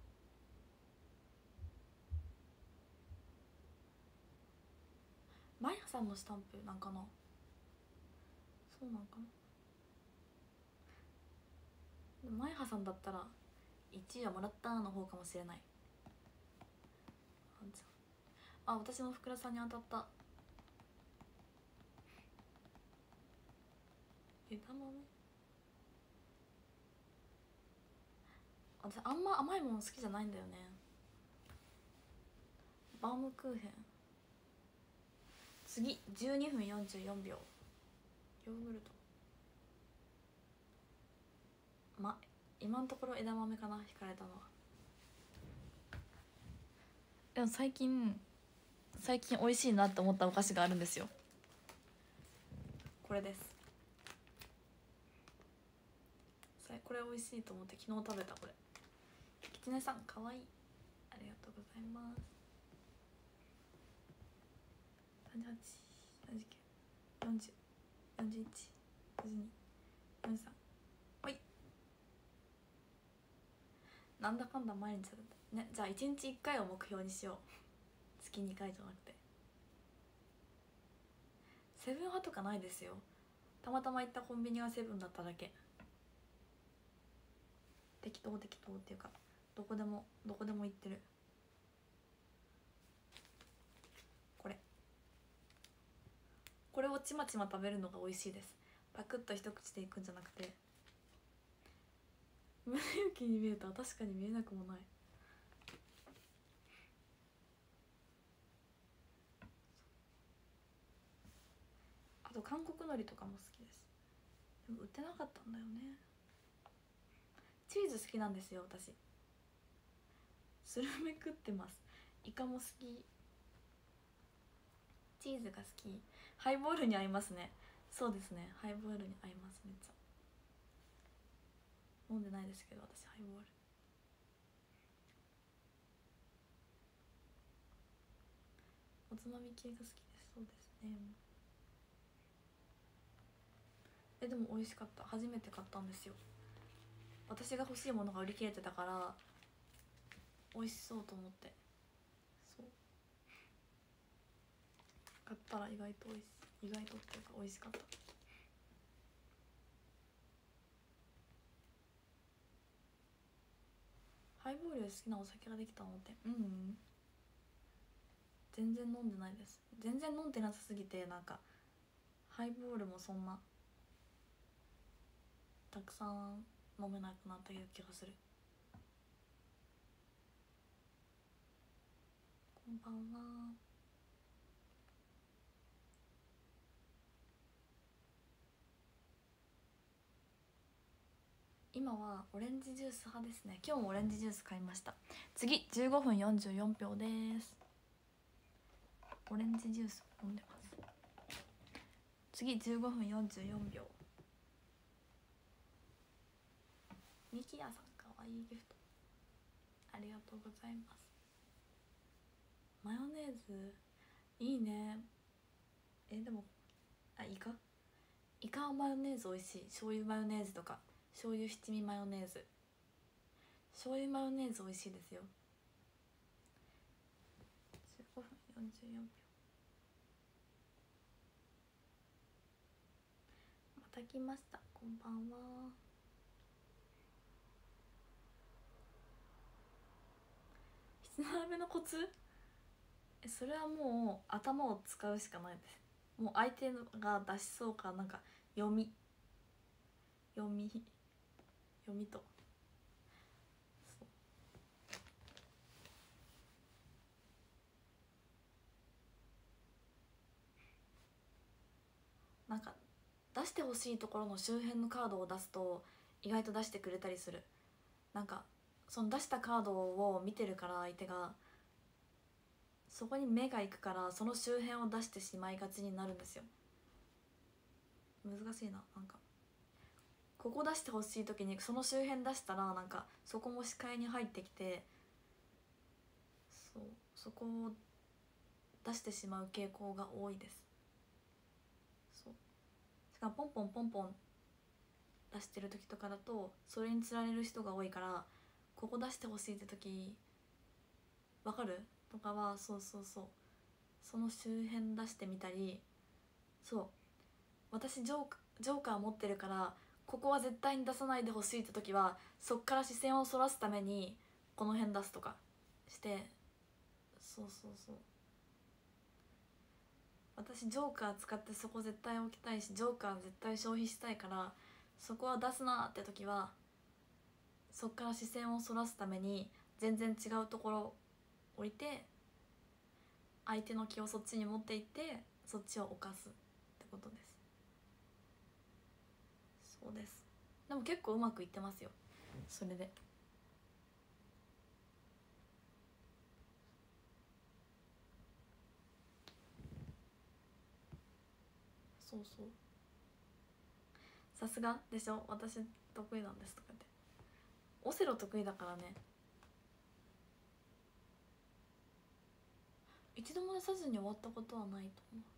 マヤさんのスタンプなんかな。そうなんかな。マヤさんだったらいちいはもらったの方かもしれない。あ、私もふくらさんに当たった。枝豆、私あんま甘いもの好きじゃないんだよね。バームクーヘン。次じゅうにふんよんじゅうよんびょう。ヨーグルト、ま、今のところ枝豆かな、引かれたのは。でも最近最近美味しいなって思ったお菓子があるんですよ。これです。これ美味しいと思って昨日食べた。これきつねさんかわいい、ありがとうございます。さんじゅうはち、さんじゅうきゅう、よんじゅう、よんじゅういち、よんじゅうに、よんじゅうさん。おい、なんだかんだ毎日だったね。じゃあいちにちいっかいを目標にしよう。月にかいじゃなくて。セブン派とかないですよ。たまたま行ったコンビニがセブンだっただけ。適当適当っていうか、どこでもどこでも行ってる。これこれをちまちま食べるのが美味しいです。パクッと一口でいくんじゃなくて。胸浮きに見えた。確かに見えなくもない。あと韓国海苔とかも好きです。でも売ってなかったんだよね。チーズ好きなんですよ私。スルメ食ってます。イカも好き。チーズが好き。ハイボールに合いますね。そうですね、ハイボールに合います。めっちゃ飲んでないですけど私ハイボール。おつまみ系が好きです。そうですね。えでも美味しかった。初めて買ったんですよ。私が欲しいものが売り切れてたから美味しそうと思って、そう買ったら意外と美味しい。意外とっていうか美味しかった。ハイボールより好きなお酒ができたのって、うん、うん、全然飲んでないです。全然飲んでなさすぎて、なんかハイボールもそんなたくさん飲めなくなったいう気がする。こんばんは。今はオレンジジュース派ですね。今日もオレンジジュース買いました。次じゅうごふんよんじゅうよんびょうです。 オレンジジュースを飲んでます。次じゅうごふんよんじゅうよんびょう。ミキヤさんかわいいギフトありがとうございます。マヨネーズいいね。えでもあイカイカはマヨネーズ美味しい。醤油マヨネーズとか醤油七味マヨネーズ醤油マヨネーズ美味しいですよ。じゅうごふんよんじゅうよんびょう。また来ました、こんばんは。質並べのコツ、えそれはもう頭を使うしかないです。もう相手が出しそうかなんか読み読み読みとなんか出してほしいところの周辺のカードを出すと意外と出してくれたりする。なんかその出したカードを見てるから相手がそこに目がいくからその周辺を出してしまいがちになるんですよ。難しいな。なんかここ出してほしい時にその周辺出したらなんかそこも視界に入ってきてそうそこを出してしまう傾向が多いです。そうしかもポンポンポンポン出してる時とかだとそれにつられる人が多いからここ出してほしいって時わかるとかはそうそうそうその周辺出してみたりそう私ジョーカー、ジョーカー持ってるからここは絶対に出さないでほしいって時はそっから視線をそらすためにこの辺出すとかしてそうそうそう私ジョーカー使ってそこ絶対置きたいしジョーカー絶対消費したいからそこは出すなって時はそっから視線をそらすために全然違うところ置いて相手の気をそっちに持っていってそっちを犯すってことです。そうです。でも結構うまくいってますよそれで。そうそうさすがでしょ私得意なんですとかってオセロ得意だからね。一度も出さずに終わったことはないと思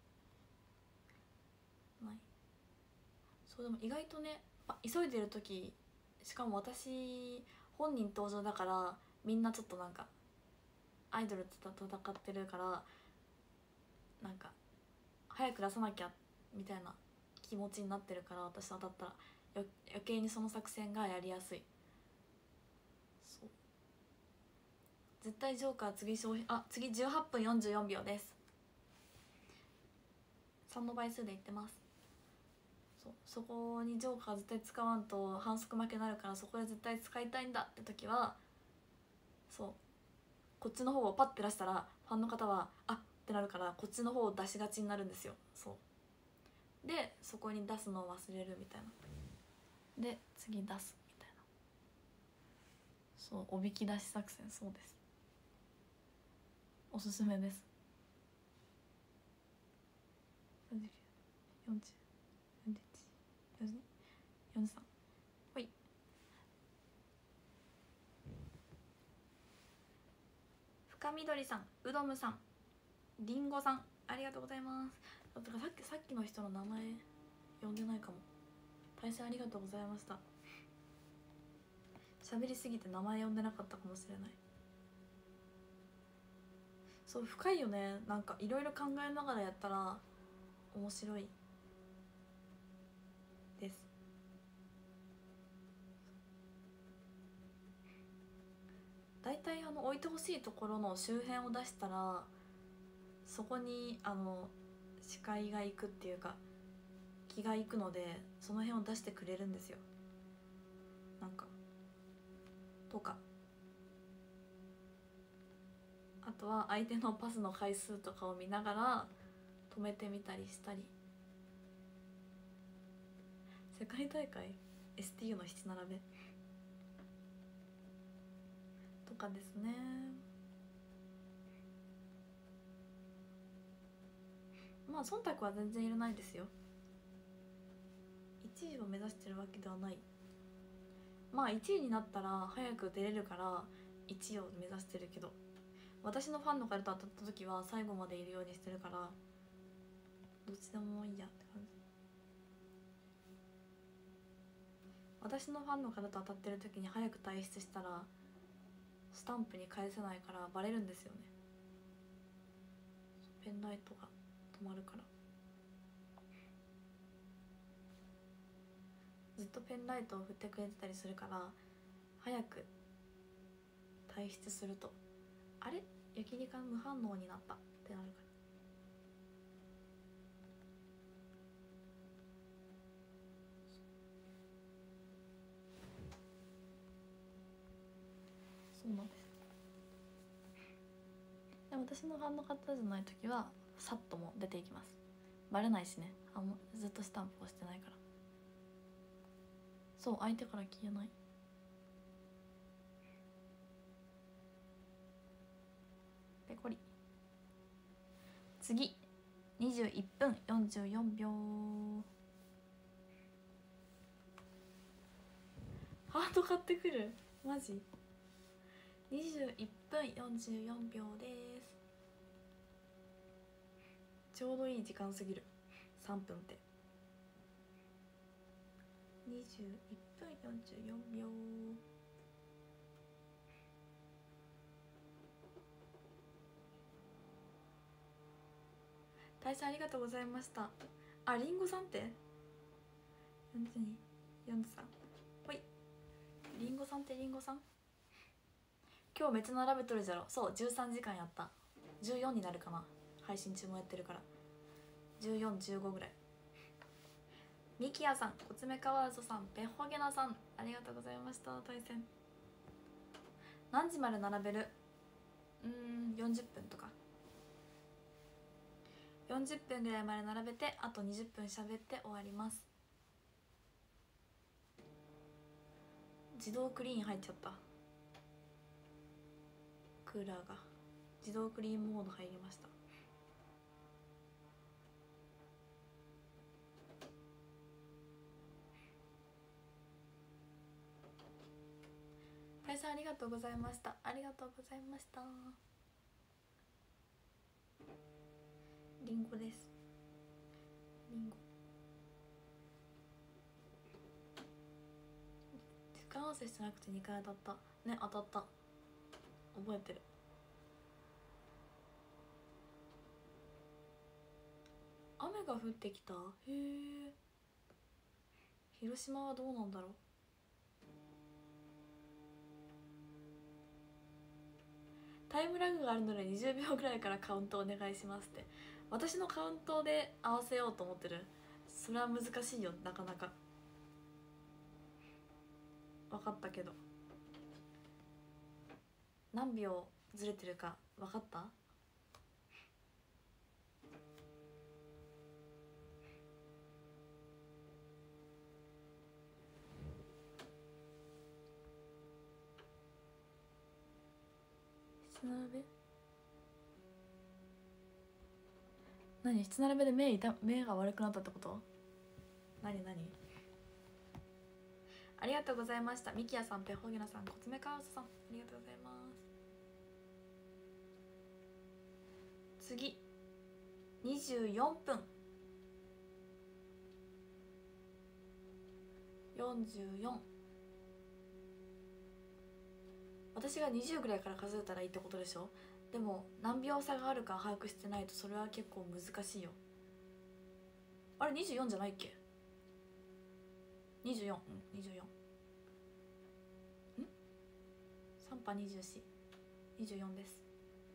う。ないそうでも意外とね急いでる時しかも私本人登場だからみんなちょっとなんかアイドルと戦ってるからなんか早く出さなきゃみたいな気持ちになってるから私当たったらよ余計にその作戦がやりやすい。そう絶対ジョーカー次消費あ次じゅうはっぷんよんじゅうよんびょうです。さんの倍数でいってます。そうそこにジョーカー絶対使わんと反則負けになるからそこで絶対使いたいんだって時はそうこっちの方をパッて出したらファンの方はあってなるからこっちの方を出しがちになるんですよ。そうでそこに出すのを忘れるみたいなで次出すみたいなそうおびき出し作戦そうです。おすすめです。よんじゅう、よんじゅう、よんじゅういち、よんじゅうに、よんじゅうさんほい。深緑さん、うどむさん、りんごさんありがとうございます。だからさっきさっきの人の名前呼んでないかも。対戦ありがとうございました。喋りすぎて名前呼んでなかったかもしれない。そう深いよね。なんかいろいろ考えながらやったら面白いです。だいたいあの置いてほしいところの周辺を出したらそこにあの視界がいくっていうか気がいくのでその辺を出してくれるんですよ。なんかとかあとは相手のパスの回数とかを見ながら止めてみたりしたり。世界大会 エスティーユー の七並べとかですね。 まあ忖度は全然いらないですよ。いちいを目指してるわけではない。まあいちいになったら早く出れるからいちいを目指してるけど、私のファンの方と当たった時は最後までいるようにしてるから、どっちでもいいやって感じ。私のファンの方と当たってる時に早く退出したらスタンプに返せないからバレるんですよね。ペンライトが止まるから。ずっとペンライトを振ってくれてたりするから、早く退出するとあれ焼肉が無反応になったってなるから。そうなんです。でも私のファンの方じゃない時はさっとも出ていきます。バレないしね、あんまずっとスタンプ押してないから。そう相手から消えない。ペコリ。次にじゅういっぷんよんじゅうよんびょう。ハート買ってくるマジ。にじゅういっぷんよんじゅうよんびょうです。ちょうどいい時間すぎる。さんぷんってにじゅういっぷんよんじゅうよんびょう。大佐ありがとうございました。あ、りんごさんってよんじゅうに、よんじゅうさん。ほい。りんごさんってりんごさん。今日めっちゃ並べとるじゃろ。そうじゅうさんじかんやった。じゅうよんになるかな、配信中もやってるから。じゅうよん、じゅうごぐらい。ミキヤさん、コツメカワウソさん、ペホゲナさん、ありがとうございました。対戦何時まで並べる？うーんよんじゅっぷんとかよんじゅっぷんぐらいまで並べて、あとにじゅっぷん喋って終わります。自動クリーン入っちゃった。クーラーが自動クリーンモード入りました。大佐ありがとうございました。ありがとうございました。リンゴです。リンゴ。時間合わせしてなくてにかい当たったね。当たった、覚えてる。雨が降ってきた。へえ。広島はどうなんだろう。タイムラグがあるのでにじゅうびょうぐらいからカウントお願いしますって。私のカウントで合わせようと思ってる。それは難しいよ、なかなか。分かったけど何秒ずれてるか分かった？質並べ何？質並べで目痛目が悪くなったってこと？何何？ありがとうございました。ミキヤさん、ペホギナさん、コツメカワウソさん、ありがとうございます。次にじゅうよんぷんよんじゅうよん。私がにじゅうぐらいから数えたらいいってことでしょ。でも何秒差があるか把握してないとそれは結構難しいよ。あれにじゅうよんじゃないっけ？にじゅうよん、うん、にじゅうよん。ん ?さん 波にじゅうよん、にじゅうよんです。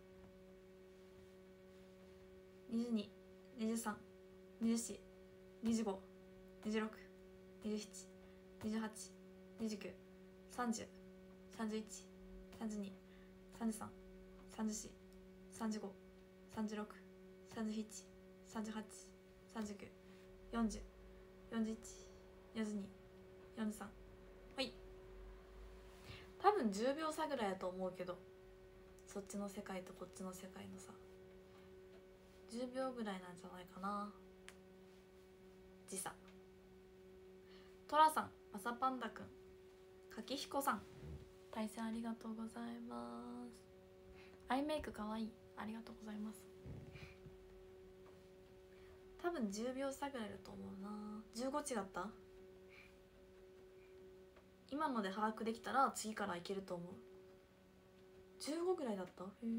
にじゅうに、にじゅうさん、にじゅうよん、にじゅうご、にじゅうろく、にじゅうなな、にじゅうはち、にじゅうきゅう、さんじゅう、さんじゅういち、さんじゅうに、さんじゅうさん、さんじゅうよん、さんじゅうご、さんじゅうろく、さんじゅうなな、さんじゅうはち、さんじゅうきゅう、よんじゅう、よんじゅういち、よんじゅうに、よんじゅうさん。はい。多分じゅうびょう差ぐらいだと思うけど、そっちの世界とこっちの世界の差。 じゅうびょうぐらいなんじゃないかな。時差。トラさん、まさパンダくん、かきひこさん、対戦ありがとうございます。アイメイクかわいい、ありがとうございます。多分じゅうびょう差ぐらいだと思うな。じゅうご違った。今ので把握できたら次からいけると思う。じゅうごぐらいだった。へえ。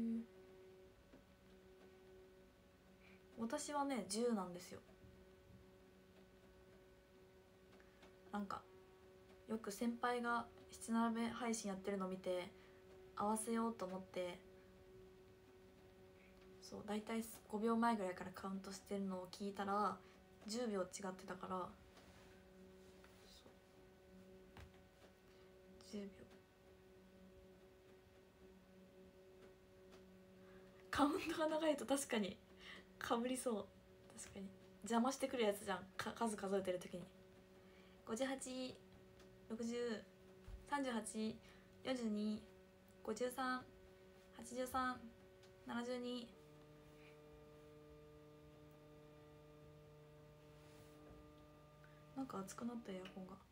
私はねじゅうなんですよ。なんかよく先輩が七並べ配信やってるの見て合わせようと思って、そう大体ごびょうまえぐらいからカウントしてるのを聞いたらじゅうびょう違ってたから、じゅうびょうカウントが長いと確かにかぶりそう。確かに邪魔してくるやつじゃん、か数数えてる時に。ごじゅうはち、ろくじゅう、さんじゅうはち、よんじゅうに、ごじゅうさん、はちじゅうさん、ななじゅうに。なんか熱くなったエアコンが。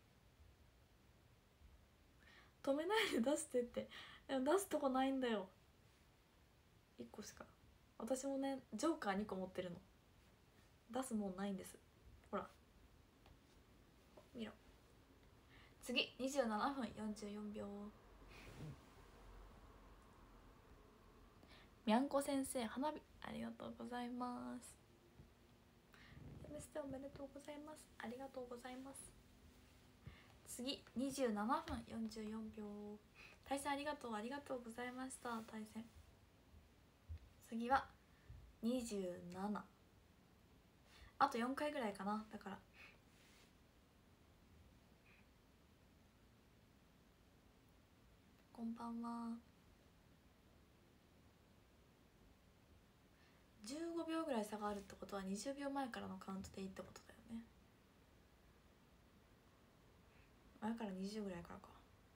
止めないで出してって。でも出すとこないんだよ、いっこしか。私もねジョーカーにこ持ってるの。出すもんないんです。ほら見ろ。次にじゅうななふんよんじゅうよんびょう。みゃんこ先生花火ありがとうございます。 エムステおめでとうございます。ありがとうございます。次にじゅうななふんよんじゅうよんびょう。対戦ありがとう、ありがとうございました。対戦次はにじゅうなな、あとよんかいぐらいかな。だからこんばんは。じゅうごびょうぐらい差があるってことはにじゅうびょうまえからのカウントでいいってことだよね。前からにじゅうぐらいからか。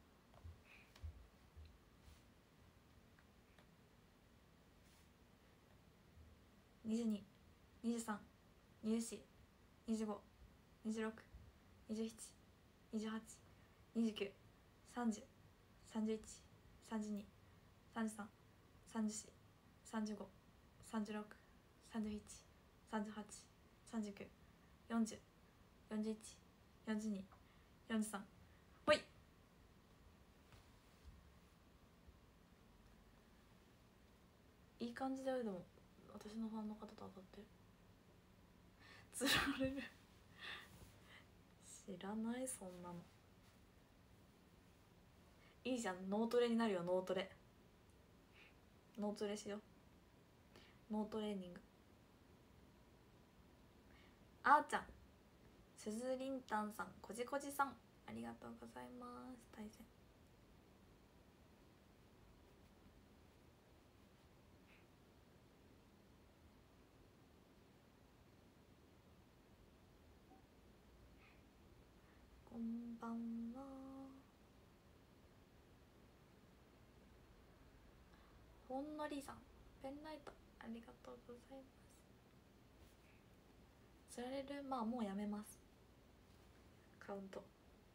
にじゅうに、にじゅうさん、にじゅうよん、にじゅうご、にじゅうろく、にじゅうなな、にじゅうはち、にじゅうきゅう、さんじゅう、さんじゅういち、さんじゅうに、さんじゅうさん、さんじゅうよん、さんじゅうご、さんじゅうろく、さんじゅうなな、さんじゅうはち、さんじゅうきゅう、よんじゅう、よんじゅういち、よんじゅうに、よんじゅうさん。ほい。いい感じだよ。でも私のファンの方と当たってる。つられる知らない、そんなの。いいじゃん、脳トレになるよ。脳トレ脳トレしよう。脳トレーニング。あーちゃん、すずりんたんさん、こじこじさん、ありがとうございます。対戦こんばんは。ほんのりさん、ペンライトありがとうございます。つられる。まあもうやめます、カウント。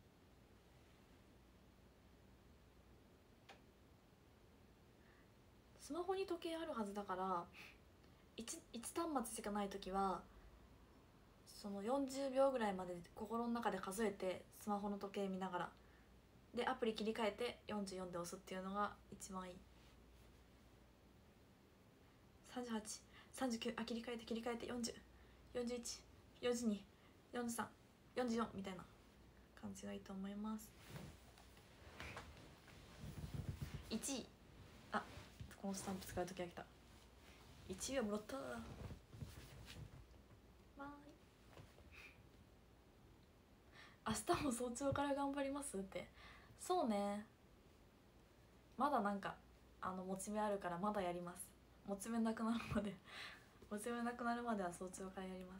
スマホに時計あるはずだから 1, いち端末しかない時はそのよんじゅうびょうぐらいまで心の中で数えてスマホの時計見ながらでアプリ切り替えてよんじゅうよんで押すっていうのが一番いい。さんじゅうはち、さんじゅうきゅう、あ切り替えて切り替えてよんじゅう、よんじゅういち、よんじゅうに、よんじゅうさん、よんじゅうよんみたいな感じがいいと思います。いちい、あこのスタンプ使う時が来た。いちいはもらったー。わーい。明日も早朝から頑張りますって。そうね、まだなんかあのモチベあるからまだやります。モチベなくなるまでモチベなくなるまでは早朝からやります。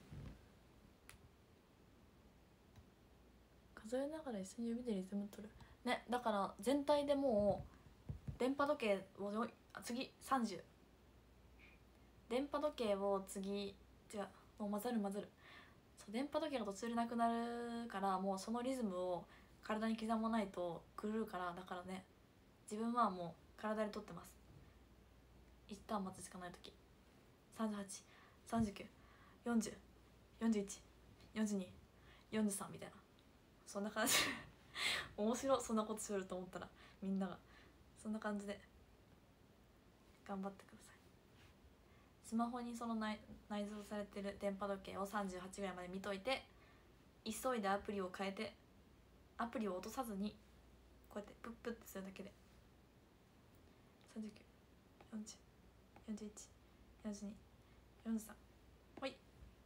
数えながら一緒に指でリズム取る。 ね、だから全体でもう電波時計をよあ次さんじゅう、電波時計を次違う、もう混ざる混ざる、そう電波時計が途中でなくなるから、もうそのリズムを体に刻まないと狂うから、だからね自分はもう体でとってます。一旦待つしかない時、さんじゅうはち、さんじゅうきゅう、よんじゅう、よんじゅういち、よんじゅうに、よんじゅうさんみたいな、そんな感じ面白い、そんなことすると思ったらみんながそんな感じで頑張ってください。スマホにその内内蔵されてる電波時計をさんじゅうはちぐらいまで見といて、急いでアプリを変えて、アプリを落とさずにこうやってプップッてするだけでさんじゅうきゅう、よんじゅう、よんじゅういち、よんじゅうに、よんじゅうさん、ほい。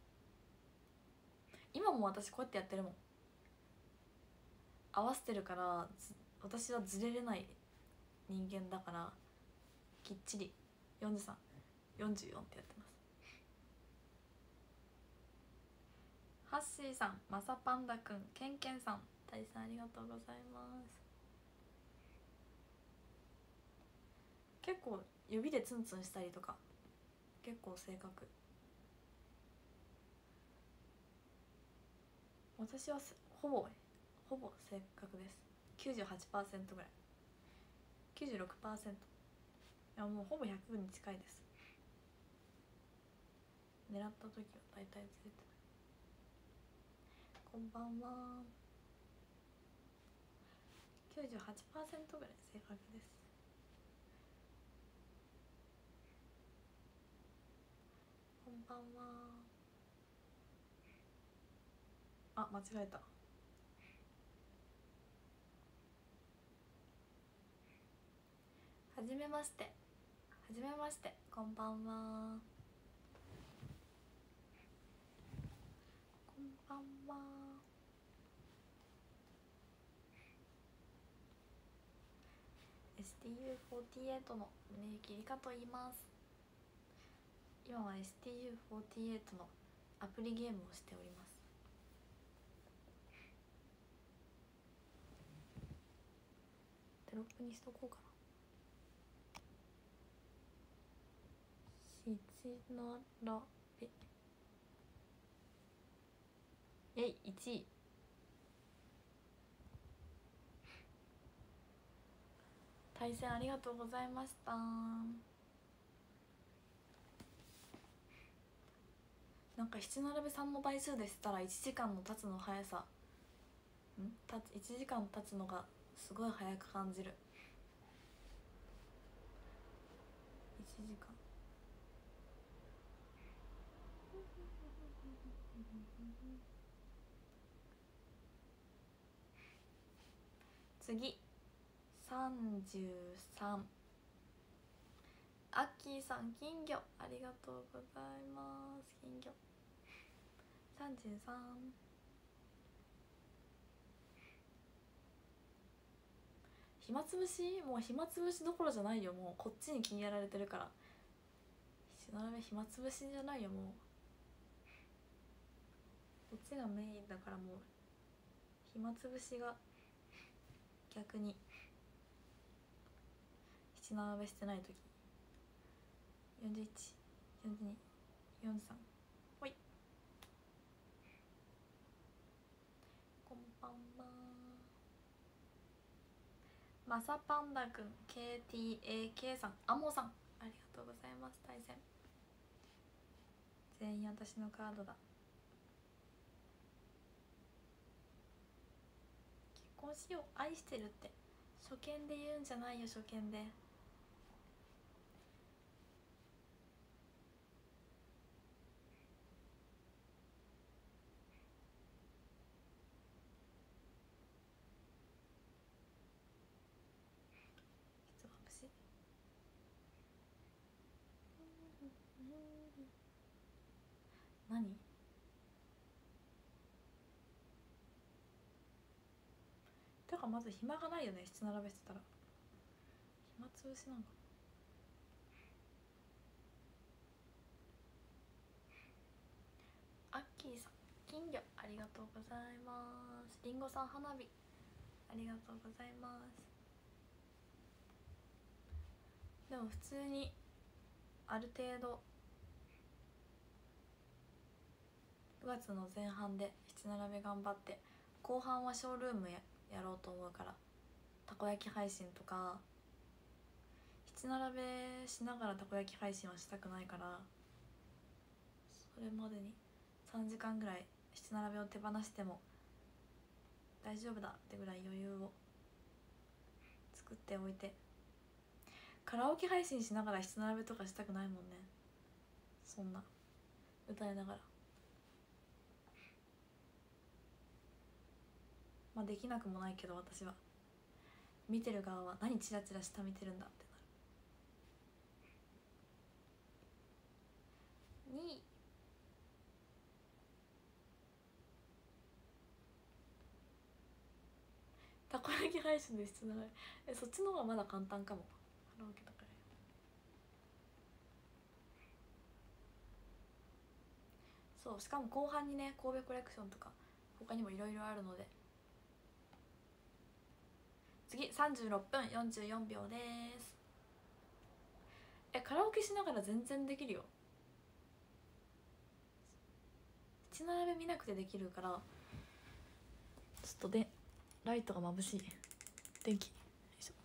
今も私こうやってやってるもん。合わせてるから、私はずれれない人間だから、きっちりよんじゅうさん、よんじゅうよんってやってます。ハッシーさん、まさパンダくん、ケンケンさん、大さんありがとうございます。結構指でツンツンしたりとか結構正確。私はほぼほぼ正確です。 きゅうじゅうはちパーセント ぐらい、 きゅうじゅうろくパーセント。 いやもうほぼひゃくに近いです。狙った時は大体ずれてない。こんばんは。きゅうじゅうはちパーセント ぐらい正確です。こんばんは。あ、間違えた。はじめまして、はじめまして、こんばんは。こんばんは。エスティーユーフォーティーエイト の宗行りかと言います。今は エスティーユーフォーティーエイト のアプリゲームをしております。テロップにしとこうかな。しちならべえいいちい。対戦ありがとうございました。なんか七並べさんの倍数でしたらいちじかんの経つの速さんたいちじかん経つのがすごい早く感じる。いちじかん次さんじゅうさん。アッキーさん金魚ありがとうございます。金魚さんじゅうさん。暇つぶし、もう暇つぶしどころじゃないよ。もうこっちに気にやられてるから。七並べ暇つぶしじゃないよ。もうこっちがメインだから、もう暇つぶしが逆に七並べしてない時。よんじゅういち、よんじゅうに、よんじゅうさん、ほい。こんばんは。まさパンダくん ケーティーエーケー さん、アモさんありがとうございます。対戦全員私のカードだ。結婚しよう、愛してるって初見で言うんじゃないよ。初見でひつまぶし何てかまず暇がないよね。七並べしてたら暇つぶしなんか。アッキーさん金魚ありがとうございます。りんごさん花火ありがとうございます。でも普通にある程度くがつの前半で七並べ頑張って、後半はショールーム や, やろうと思うから、たこ焼き配信とか。七並べしながらたこ焼き配信はしたくないから、それまでにさんじかんぐらい七並べを手放しても大丈夫だってぐらい余裕を作っておいて。カラオケ配信しながら七並べとかしたくないもんね、そんな歌いながら。まあできなくもないけど、私は見てる側は何チラチラ下見てるんだってなる。にたこ焼き配信で七並べ、えそっちの方がまだ簡単かも、カラオケとかより。そう、しかも後半にね、神戸コレクションとか他にもいろいろあるので。次さんじゅうろっぷんよんじゅうよんびょうです。えカラオケしながら全然できるよ。七並べ見なくてできるから。ちょっとでライトが眩しい、電気。よいしょ。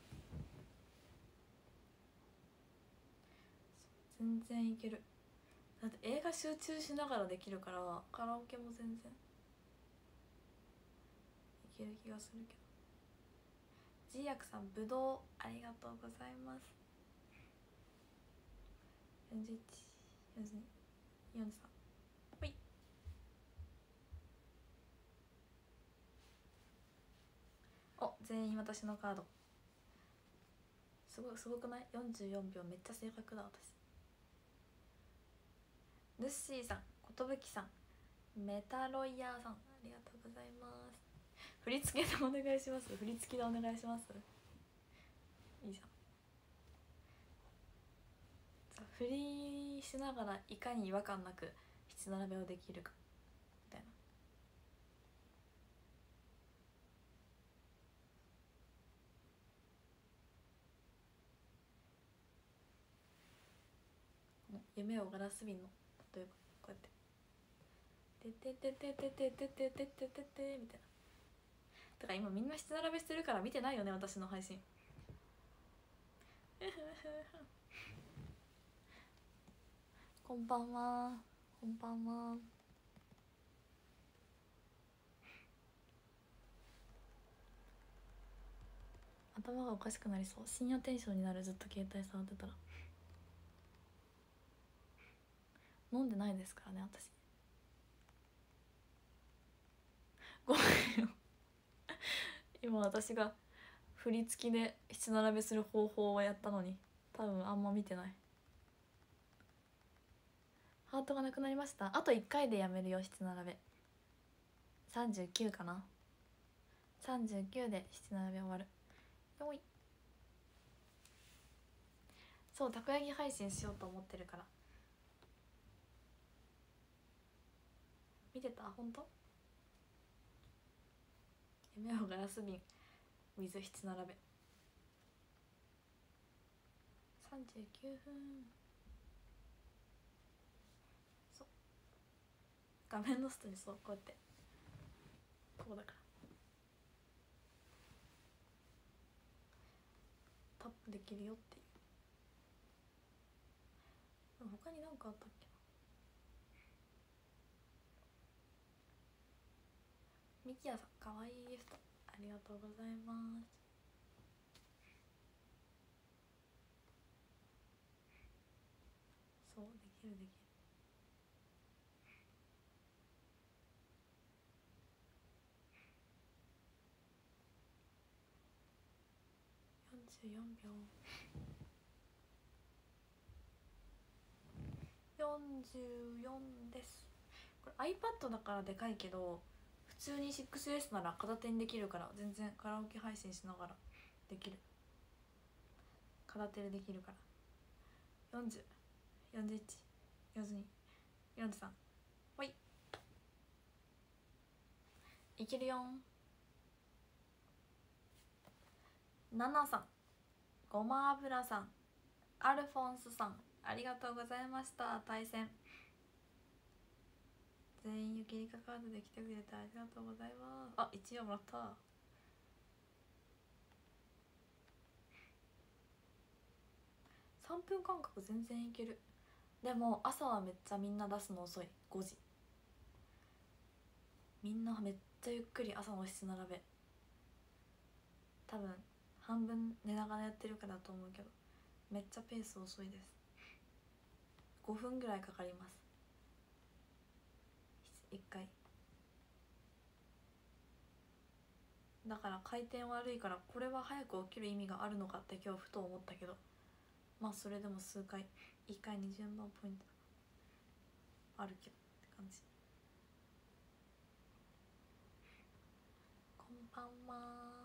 全然いける。だって映画集中しながらできるから、カラオケも全然いける気がするけど。ジーヤクさん、ぶどうありがとうございます。よんじゅういち、よんじゅうに、よんじゅうさん。ほい。お、全員私のカード。すごい、すごくない？ よんじゅうよんびょうめっちゃ正確だ私。ヌッシーさん、コトブキさん、メタロイヤーさん、ありがとうございます。振り付けでお願いします。振り付きでお願いします。いいじゃん。振りしながらいかに違和感なく七並べをできるかみたいな。夢をガラス瓶の、例えばこうやって「てててててててててててて」みたいな。だから今みんな七並べしてるから見てないよね、私の配信。こんばんは、こんばんは。頭がおかしくなりそう。深夜テンションになる、ずっと携帯触ってたら。飲んでないですからね私。ごめんよ。今私が振り付きで七並べする方法をやったのに多分あんま見てない。ハートがなくなりました。あといっかいでやめるよ、七並べ。さんじゅうきゅうかな。さんじゅうきゅうで七並べ終わる。よい。そう、たこ焼き配信しようと思ってるから。見てた？ほんと？夢をガラス瓶 with 七並べ。さんじゅうきゅうふん。そう、画面の下にそう、こうやってこうだからタップできるよっていう。でも他に何かあったっけな。ミキヤさん、かわいいギフトありがとうございます。そう、できるできる。よんじゅうよんびょう。よんじゅうよんです。これ iPad だからでかいけど、普通に シックスエス なら片手にできるから、全然カラオケ配信しながらできる。片手でできるから。よんじゅう、よんじゅういち、よんじゅうに、よんじゅうさん。ほい、いけるよん。 ナナさん、ごま油さん、アルフォンスさん、ありがとうございました。対戦全員ゆきりかカードで来てくれてありがとうございます。あ、いちおもらった。さんぷんかんかく全然いける。でも朝はめっちゃみんな出すの遅い。ごじ、みんなめっちゃゆっくり朝の質並べ、多分半分寝ながらやってるからだと思うけど、めっちゃペース遅いです。ごふんぐらいかかります、いっかい。だから回転悪いから、これは早く起きる意味があるのかって今日ふと思ったけど、まあそれでも数回、いっかいにじゅうまんポイントあるけどって感じ。こんばんは。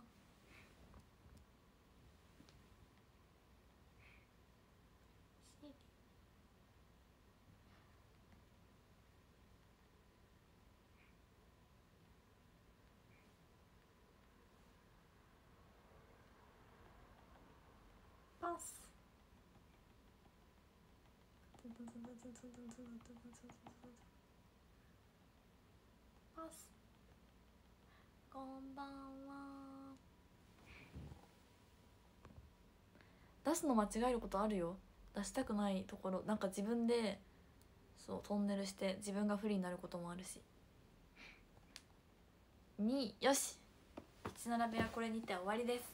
パス。パス。こんばんは。出すの間違えることあるよ。出したくないところ、なんか自分でそうトンネルして自分が不利になることもあるし。に、よし、いち並べはこれにて終わりです。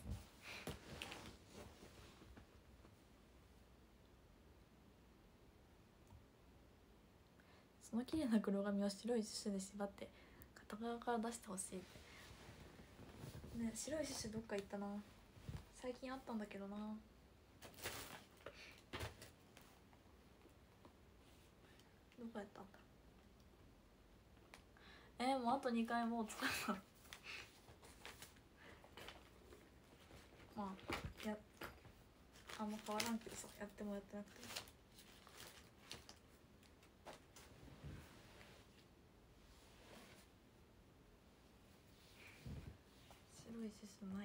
その綺麗な黒髪を白いシュシュで縛って片側から出してほしいってね。白いシュシュどっか行ったな。最近あったんだけどな。どこやったんだ。えー、もうあとにかい、もう疲れたまあやあんま変わらんけどさ、やってもやってなくても。白いシュシュない。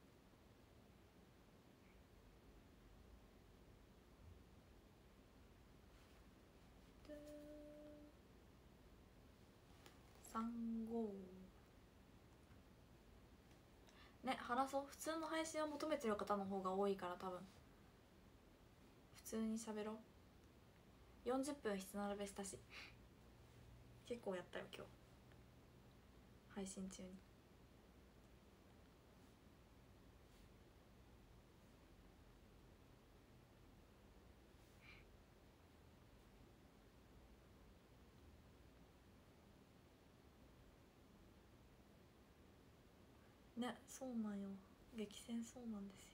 さんごね、話そう。普通の配信を求めてる方の方が多いから、多分普通に喋ろう。よんじゅっぷん質並べしたし、結構やったよ今日配信中に。ね、そうなんよ、激戦そうなんですよ。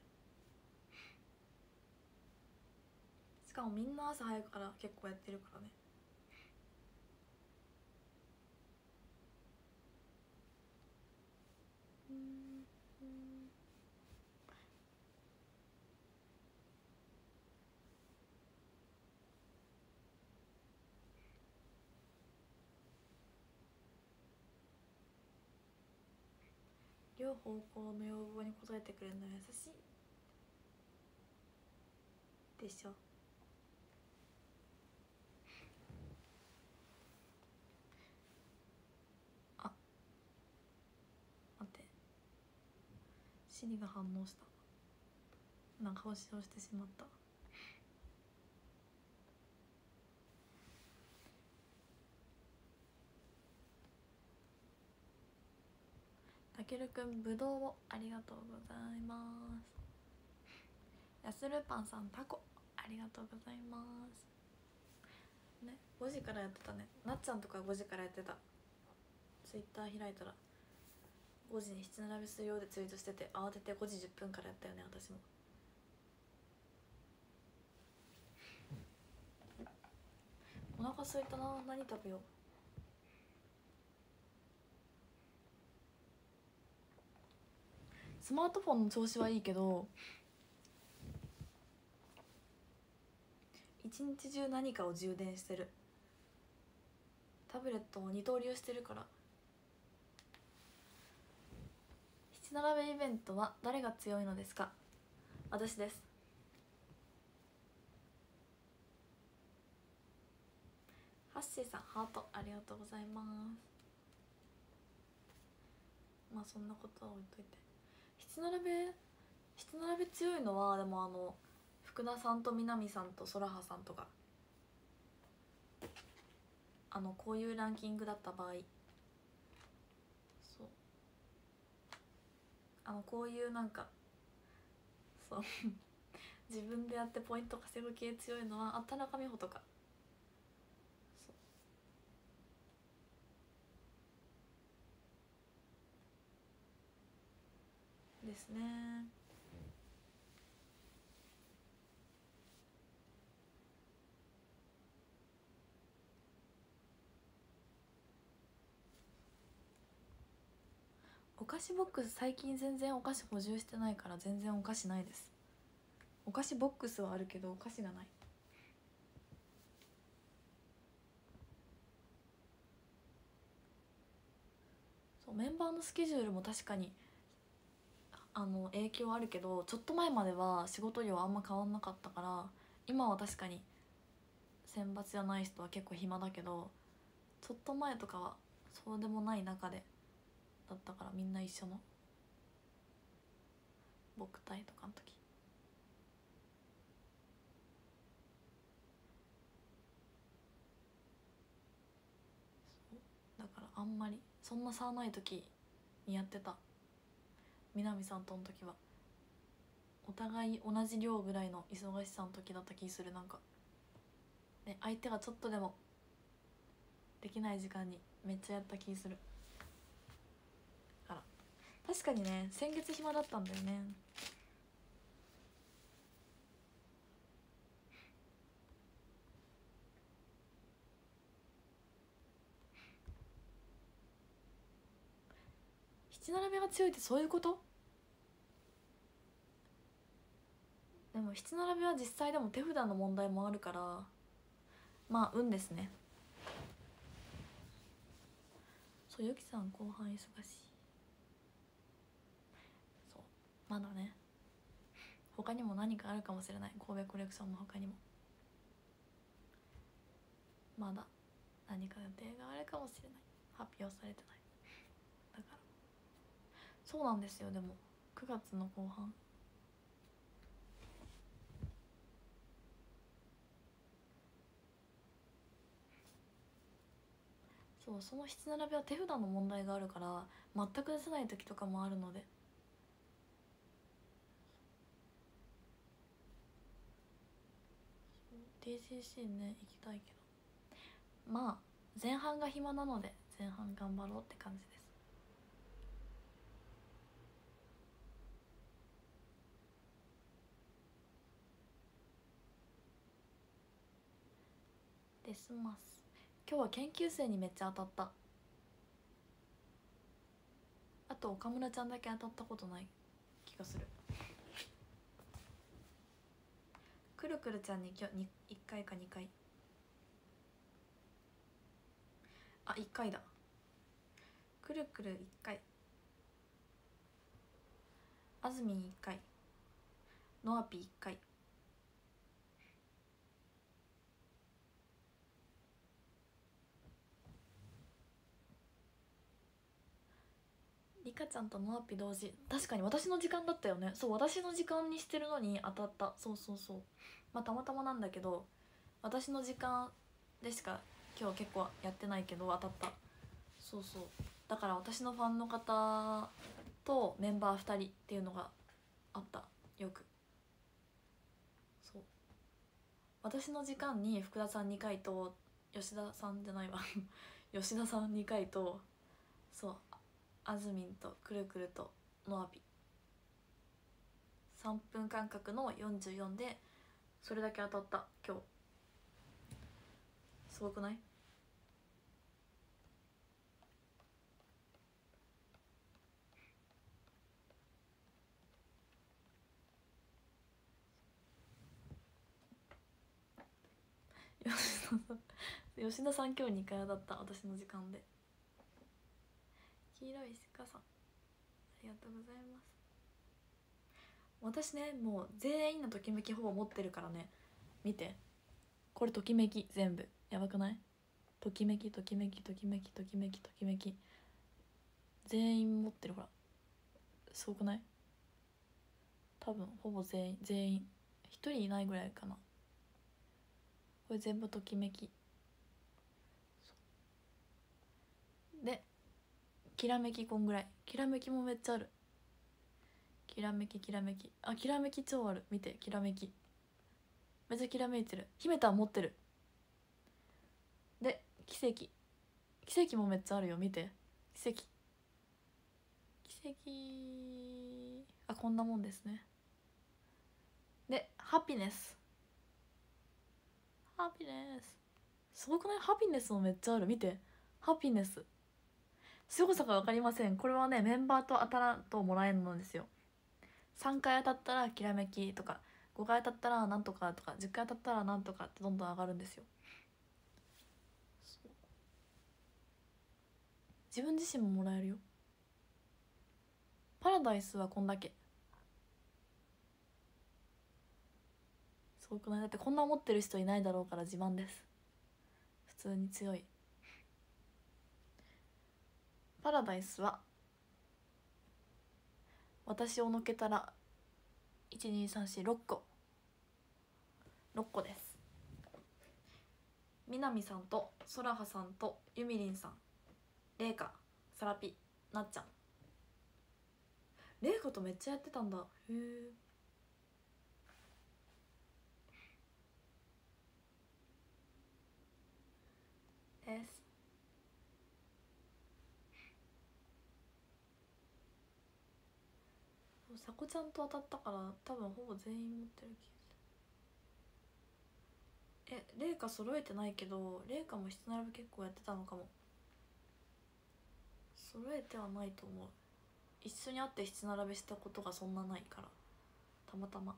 しかもみんな朝早くから結構やってるからね。うんうん。両方向の要望に応えてくれるの優しいでしょ。あ、待って、シリが反応した。なんか押し押してしまった。たけるくん、ぶどうをありがとうございます。やするパンさん、タコありがとうございますね。ごじからやってたね。なっちゃんとかごじからやってた。ツイッター開いたらごじに質並べするようでツイートしてて、慌ててごじじゅっぷんからやったよね、私も。お腹空いたな。何食べよう。スマートフォンの調子はいいけど、一日中何かを充電してる。タブレットも二刀流してるから、質七並べイベントは誰が強いのですか？私です。ハッシーさんハートありがとうございます。まあそんなことは置いといて、七並べ七並べ強いのはでもあの福田さんと南さんと空葉さんとか、あのこういうランキングだった場合、そうあのこういうなんかそう自分でやってポイント稼ぐ系強いのはあ田中美穂とか、そうですね。お菓子ボックス最近全然お菓子補充してないから全然お菓子ないです。お菓子ボックスはあるけどお菓子がない。そうメンバーのスケジュールも確かにあの影響あるけど、ちょっと前までは仕事量あんま変わんなかったから、今は確かに選抜じゃない人は結構暇だけど、ちょっと前とかはそうでもない中でだったから、みんな一緒の僕隊とかの時、そうだからあんまりそんな差ない時にやってた。南さんとの時はお互い同じ量ぐらいの忙しさの時だった気する。なんかね、相手がちょっとでもできない時間にめっちゃやった気するから、確かにね先月暇だったんだよね。七並べが強いってそういうこと？でも七並べは実際でも手札の問題もあるから、まあ運ですね。そう、ゆきさん後半忙しい。そうまだね、他にも何かあるかもしれない。神戸コレクションの他にもまだ何か予定があるかもしれない。発表されてない。だからそうなんですよ。でもくがつの後半、そうその七並べは手札の問題があるから全く出せない時とかもあるので、 ティージーシー ね行きたいけど、まあ前半が暇なので前半頑張ろうって感じです。ですます。今日は研究生にめっちゃ当たった。あと岡村ちゃんだけ当たったことない気がする。くるくるちゃんに今日いっかいかにかい、あいっかいだ。くるくるいっかい、あずみんいっかい、のあぴいっかい、りかちゃんとのあぴ同時。確かに私の時間だったよね。そう私の時間にしてるのに当たった。そうそうそう。まあたまたまなんだけど私の時間でしか今日結構やってないけど当たった。そうそう、だから私のファンの方とメンバーふたりっていうのがあった。よくそう私の時間に福田さんにかいと吉田さんじゃないわ吉田さんにかいと、そうあずみんとくるくるとのあぴさんぷん間隔のよんじゅうよんでそれだけ当たった今日。すごくない？吉田さん吉田さん今日にかい当たった。私の時間で。黄色い鹿さんありがとうございます。私ねもう全員のときめきほぼ持ってるからね。見てこれときめき全部やばくない？ときめきときめきときめきときめきときめき全員持ってる。ほらすごくない？多分ほぼ全員全員一人いないぐらいかな。これ全部ときめきで、きらめきこんぐらい。きらめきもめっちゃある。きらめききらめきあきらめき超ある。見てきらめきめっちゃきらめいてる。姫たん持ってる。で奇跡奇跡もめっちゃあるよ。見て奇跡奇跡あこんなもんですね。でハピネスハピネスすごくない？ハピネスもめっちゃある。見てハピネスすごさが分かりません。これはねメンバーと当たらんともらえるのですよ。さんかい当たったらきらめきとかごかい当たったらなんとかとかじゅっかい当たったらなんとかってどんどん上がるんですよ。自分自身ももらえるよ。パラダイスはこんだけ。すごくない？だってこんな持ってる人いないだろうから自慢です。普通に強い。パラダイスは私をのけたらいちにさんしろっころっこです。みなみさんとそらはさんとゆみりんさんれいかさらぴなっちゃん。れいかとめっちゃやってたんだ。へえです。さこちゃんと当たったから多分ほぼ全員持ってる気がする。え、れいか揃えてないけどれいかも質並べ結構やってたのかも。揃えてはないと思う。一緒に会って質並べしたことがそんなないからたまたま。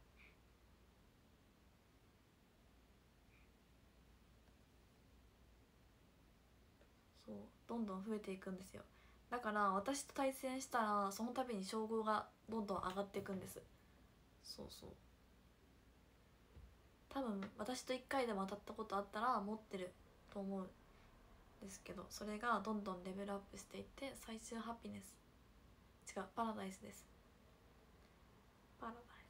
そうどんどん増えていくんですよ。だから私と対戦したらその度に称号がどんどん上がっていくんです。そうそう多分私といっかいでも当たったことあったら持ってると思うんですけど、それがどんどんレベルアップしていって最終ハピネス違うパラダイスです。パラダイス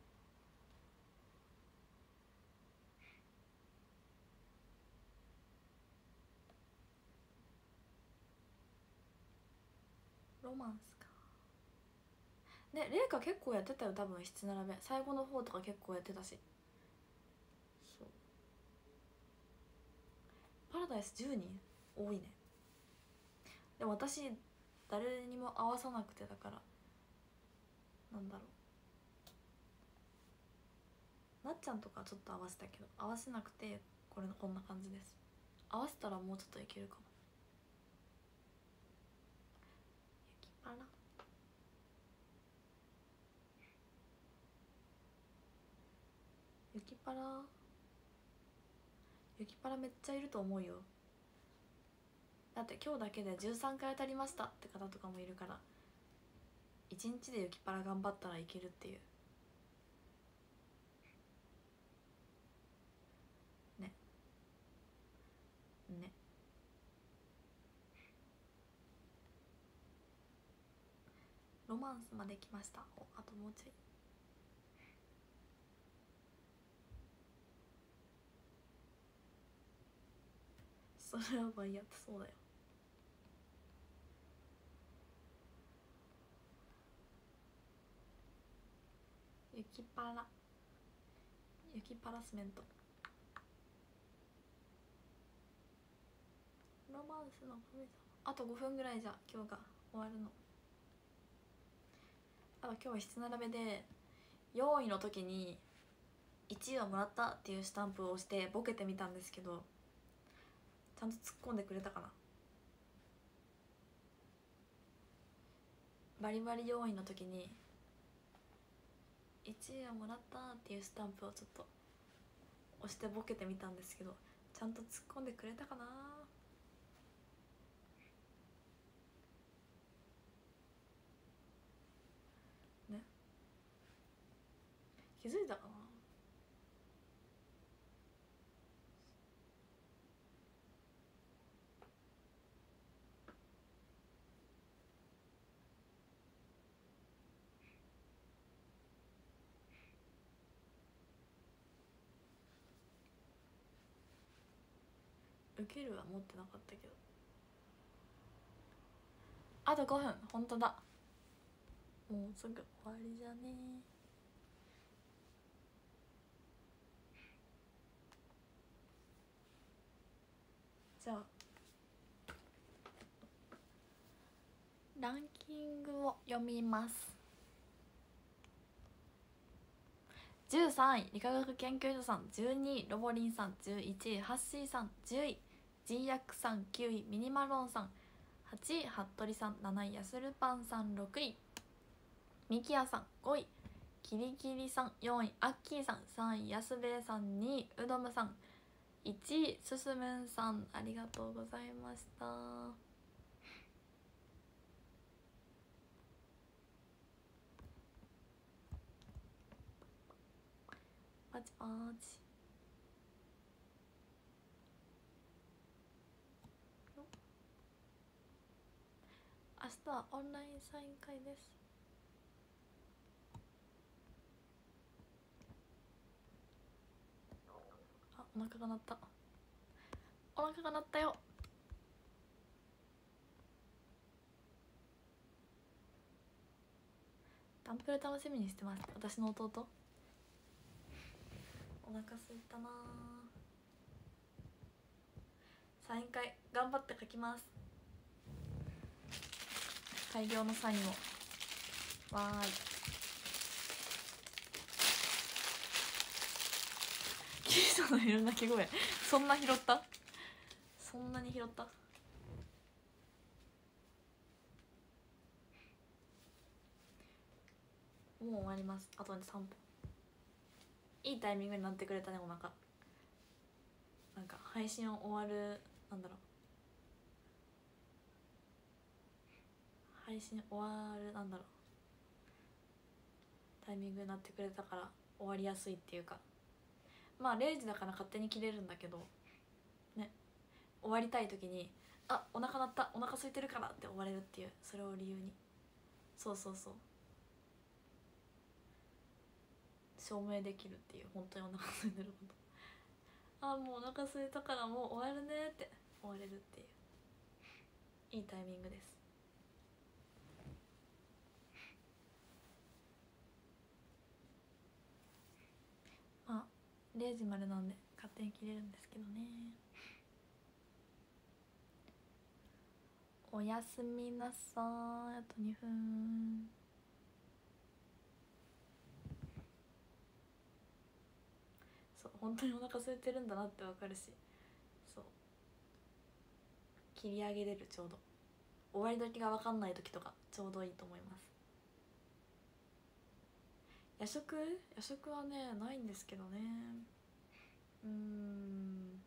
ロマンスか。ね、レイカ結構やってたよ多分。質並べ最後の方とか結構やってたし。そうパラダイスじゅうにん多いね。でも私誰にも合わさなくてだからなんだろう、なっちゃんとかちょっと合わせたけど合わせなくてこれこんな感じです。合わせたらもうちょっといけるかも。ゆきパラゆきパラゆきパラめっちゃいると思うよ。だって今日だけでじゅうさんかい当たりましたって方とかもいるから、いちにちでゆきパラ頑張ったらいけるっていうね。ねロマンスまで来ました。おあともうちょい。それは倍やってそうだよ。ゆきパラゆきパラスメントロマンスの神様。あとごふんぐらいじゃ今日が終わるの。あと今日は質並べでよんいの時にいちいをもらったっていうスタンプを押してボケてみたんですけどちゃんと突っ込んでくれたかな。バリバリよんいの時にいちいをもらったっていうスタンプをちょっと押してボケてみたんですけどちゃんと突っ込んでくれたかな。 気づいたかな。受けるは持ってなかったけど。あとごふん。ほんとだ、もうすぐ終わりじゃね。じゃあランキングを読みます。じゅうさんい理化学研究所さん、じゅうにいロボリンさん、じゅういちいハッシーさん、じゅういジーヤックさん、きゅういミニマロンさん、はちい服部さん、なないヤスルパンさん、ろくいミキヤさん、ごいキリキリさん、よんいアッキーさん、さんいヤスベイさん、にいうどむさん、いちいすすむんさん。ありがとうございました。パチパチ。明日はオンラインサイン会です。あ、お腹が鳴った。お腹が鳴ったよ。タンプル楽しみにしてます。私の弟。お腹すいたな。サイン会頑張って書きます。大量のサインを。わーい。キリトのいる鳴き声、そんな拾った？そんなに拾った？もう終わります。あとさんぷん。いいタイミングになってくれたね。お腹なんか配信を終わる、なんだろう、配信終わる、なんだろう、タイミングになってくれたから終わりやすいっていうか、まあれいじだから勝手に切れるんだけどね、終わりたい時に「あ、お腹鳴った、お腹空いてるから」って終われるっていう、それを理由に。そうそうそう、証明できるっていう、本当にお腹空いてること。あ、もうお腹空いたからもう終わるねって終われるっていう、いいタイミングです。まあれいじまでなんで勝手に切れるんですけどね。おやすみなさい。あとにふん。そう、本当にお腹空いてるんだなってわかるし、そう、切り上げれる。ちょうど終わり時が分かんない時とかちょうどいいと思います。夜食夜食はねないんですけどね。うーん、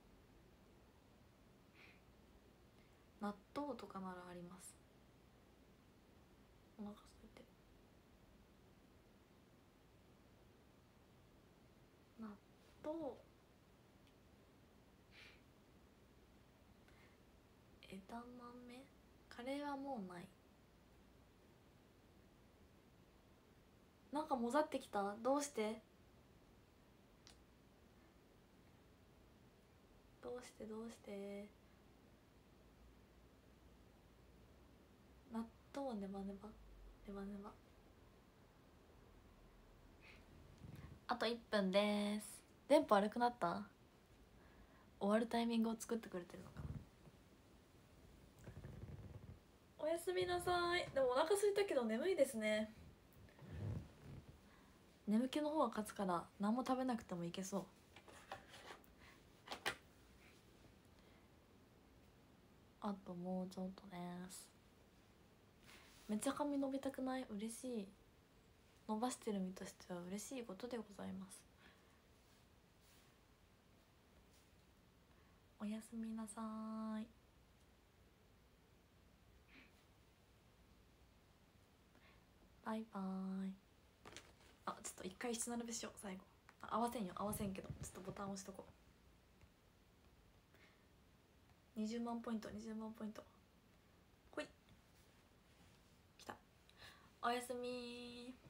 納豆とかならあります。お腹空いてる。納豆、枝豆、カレーはもうない。なんかもざってきた。どうして？どうしてどうして納豆ネバネバネバネバ。あといっぷんです。電波悪くなった？終わるタイミングを作ってくれてるのかな。おやすみなさい。でもお腹空いたけど眠いですね。眠気の方が勝つから何も食べなくてもいけそう。あともうちょっとです。めっちゃ髪伸びたくない？嬉しい。伸ばしてる身としては嬉しいことでございます。おやすみなさい。バイバーイ。あ、ちょっとと一回七並べしよう最後。あ合わせんよ合わせんけどちょっとボタン押しとこう。にじゅうまんポイントにじゅうまんポイントほいきた。おやすみ。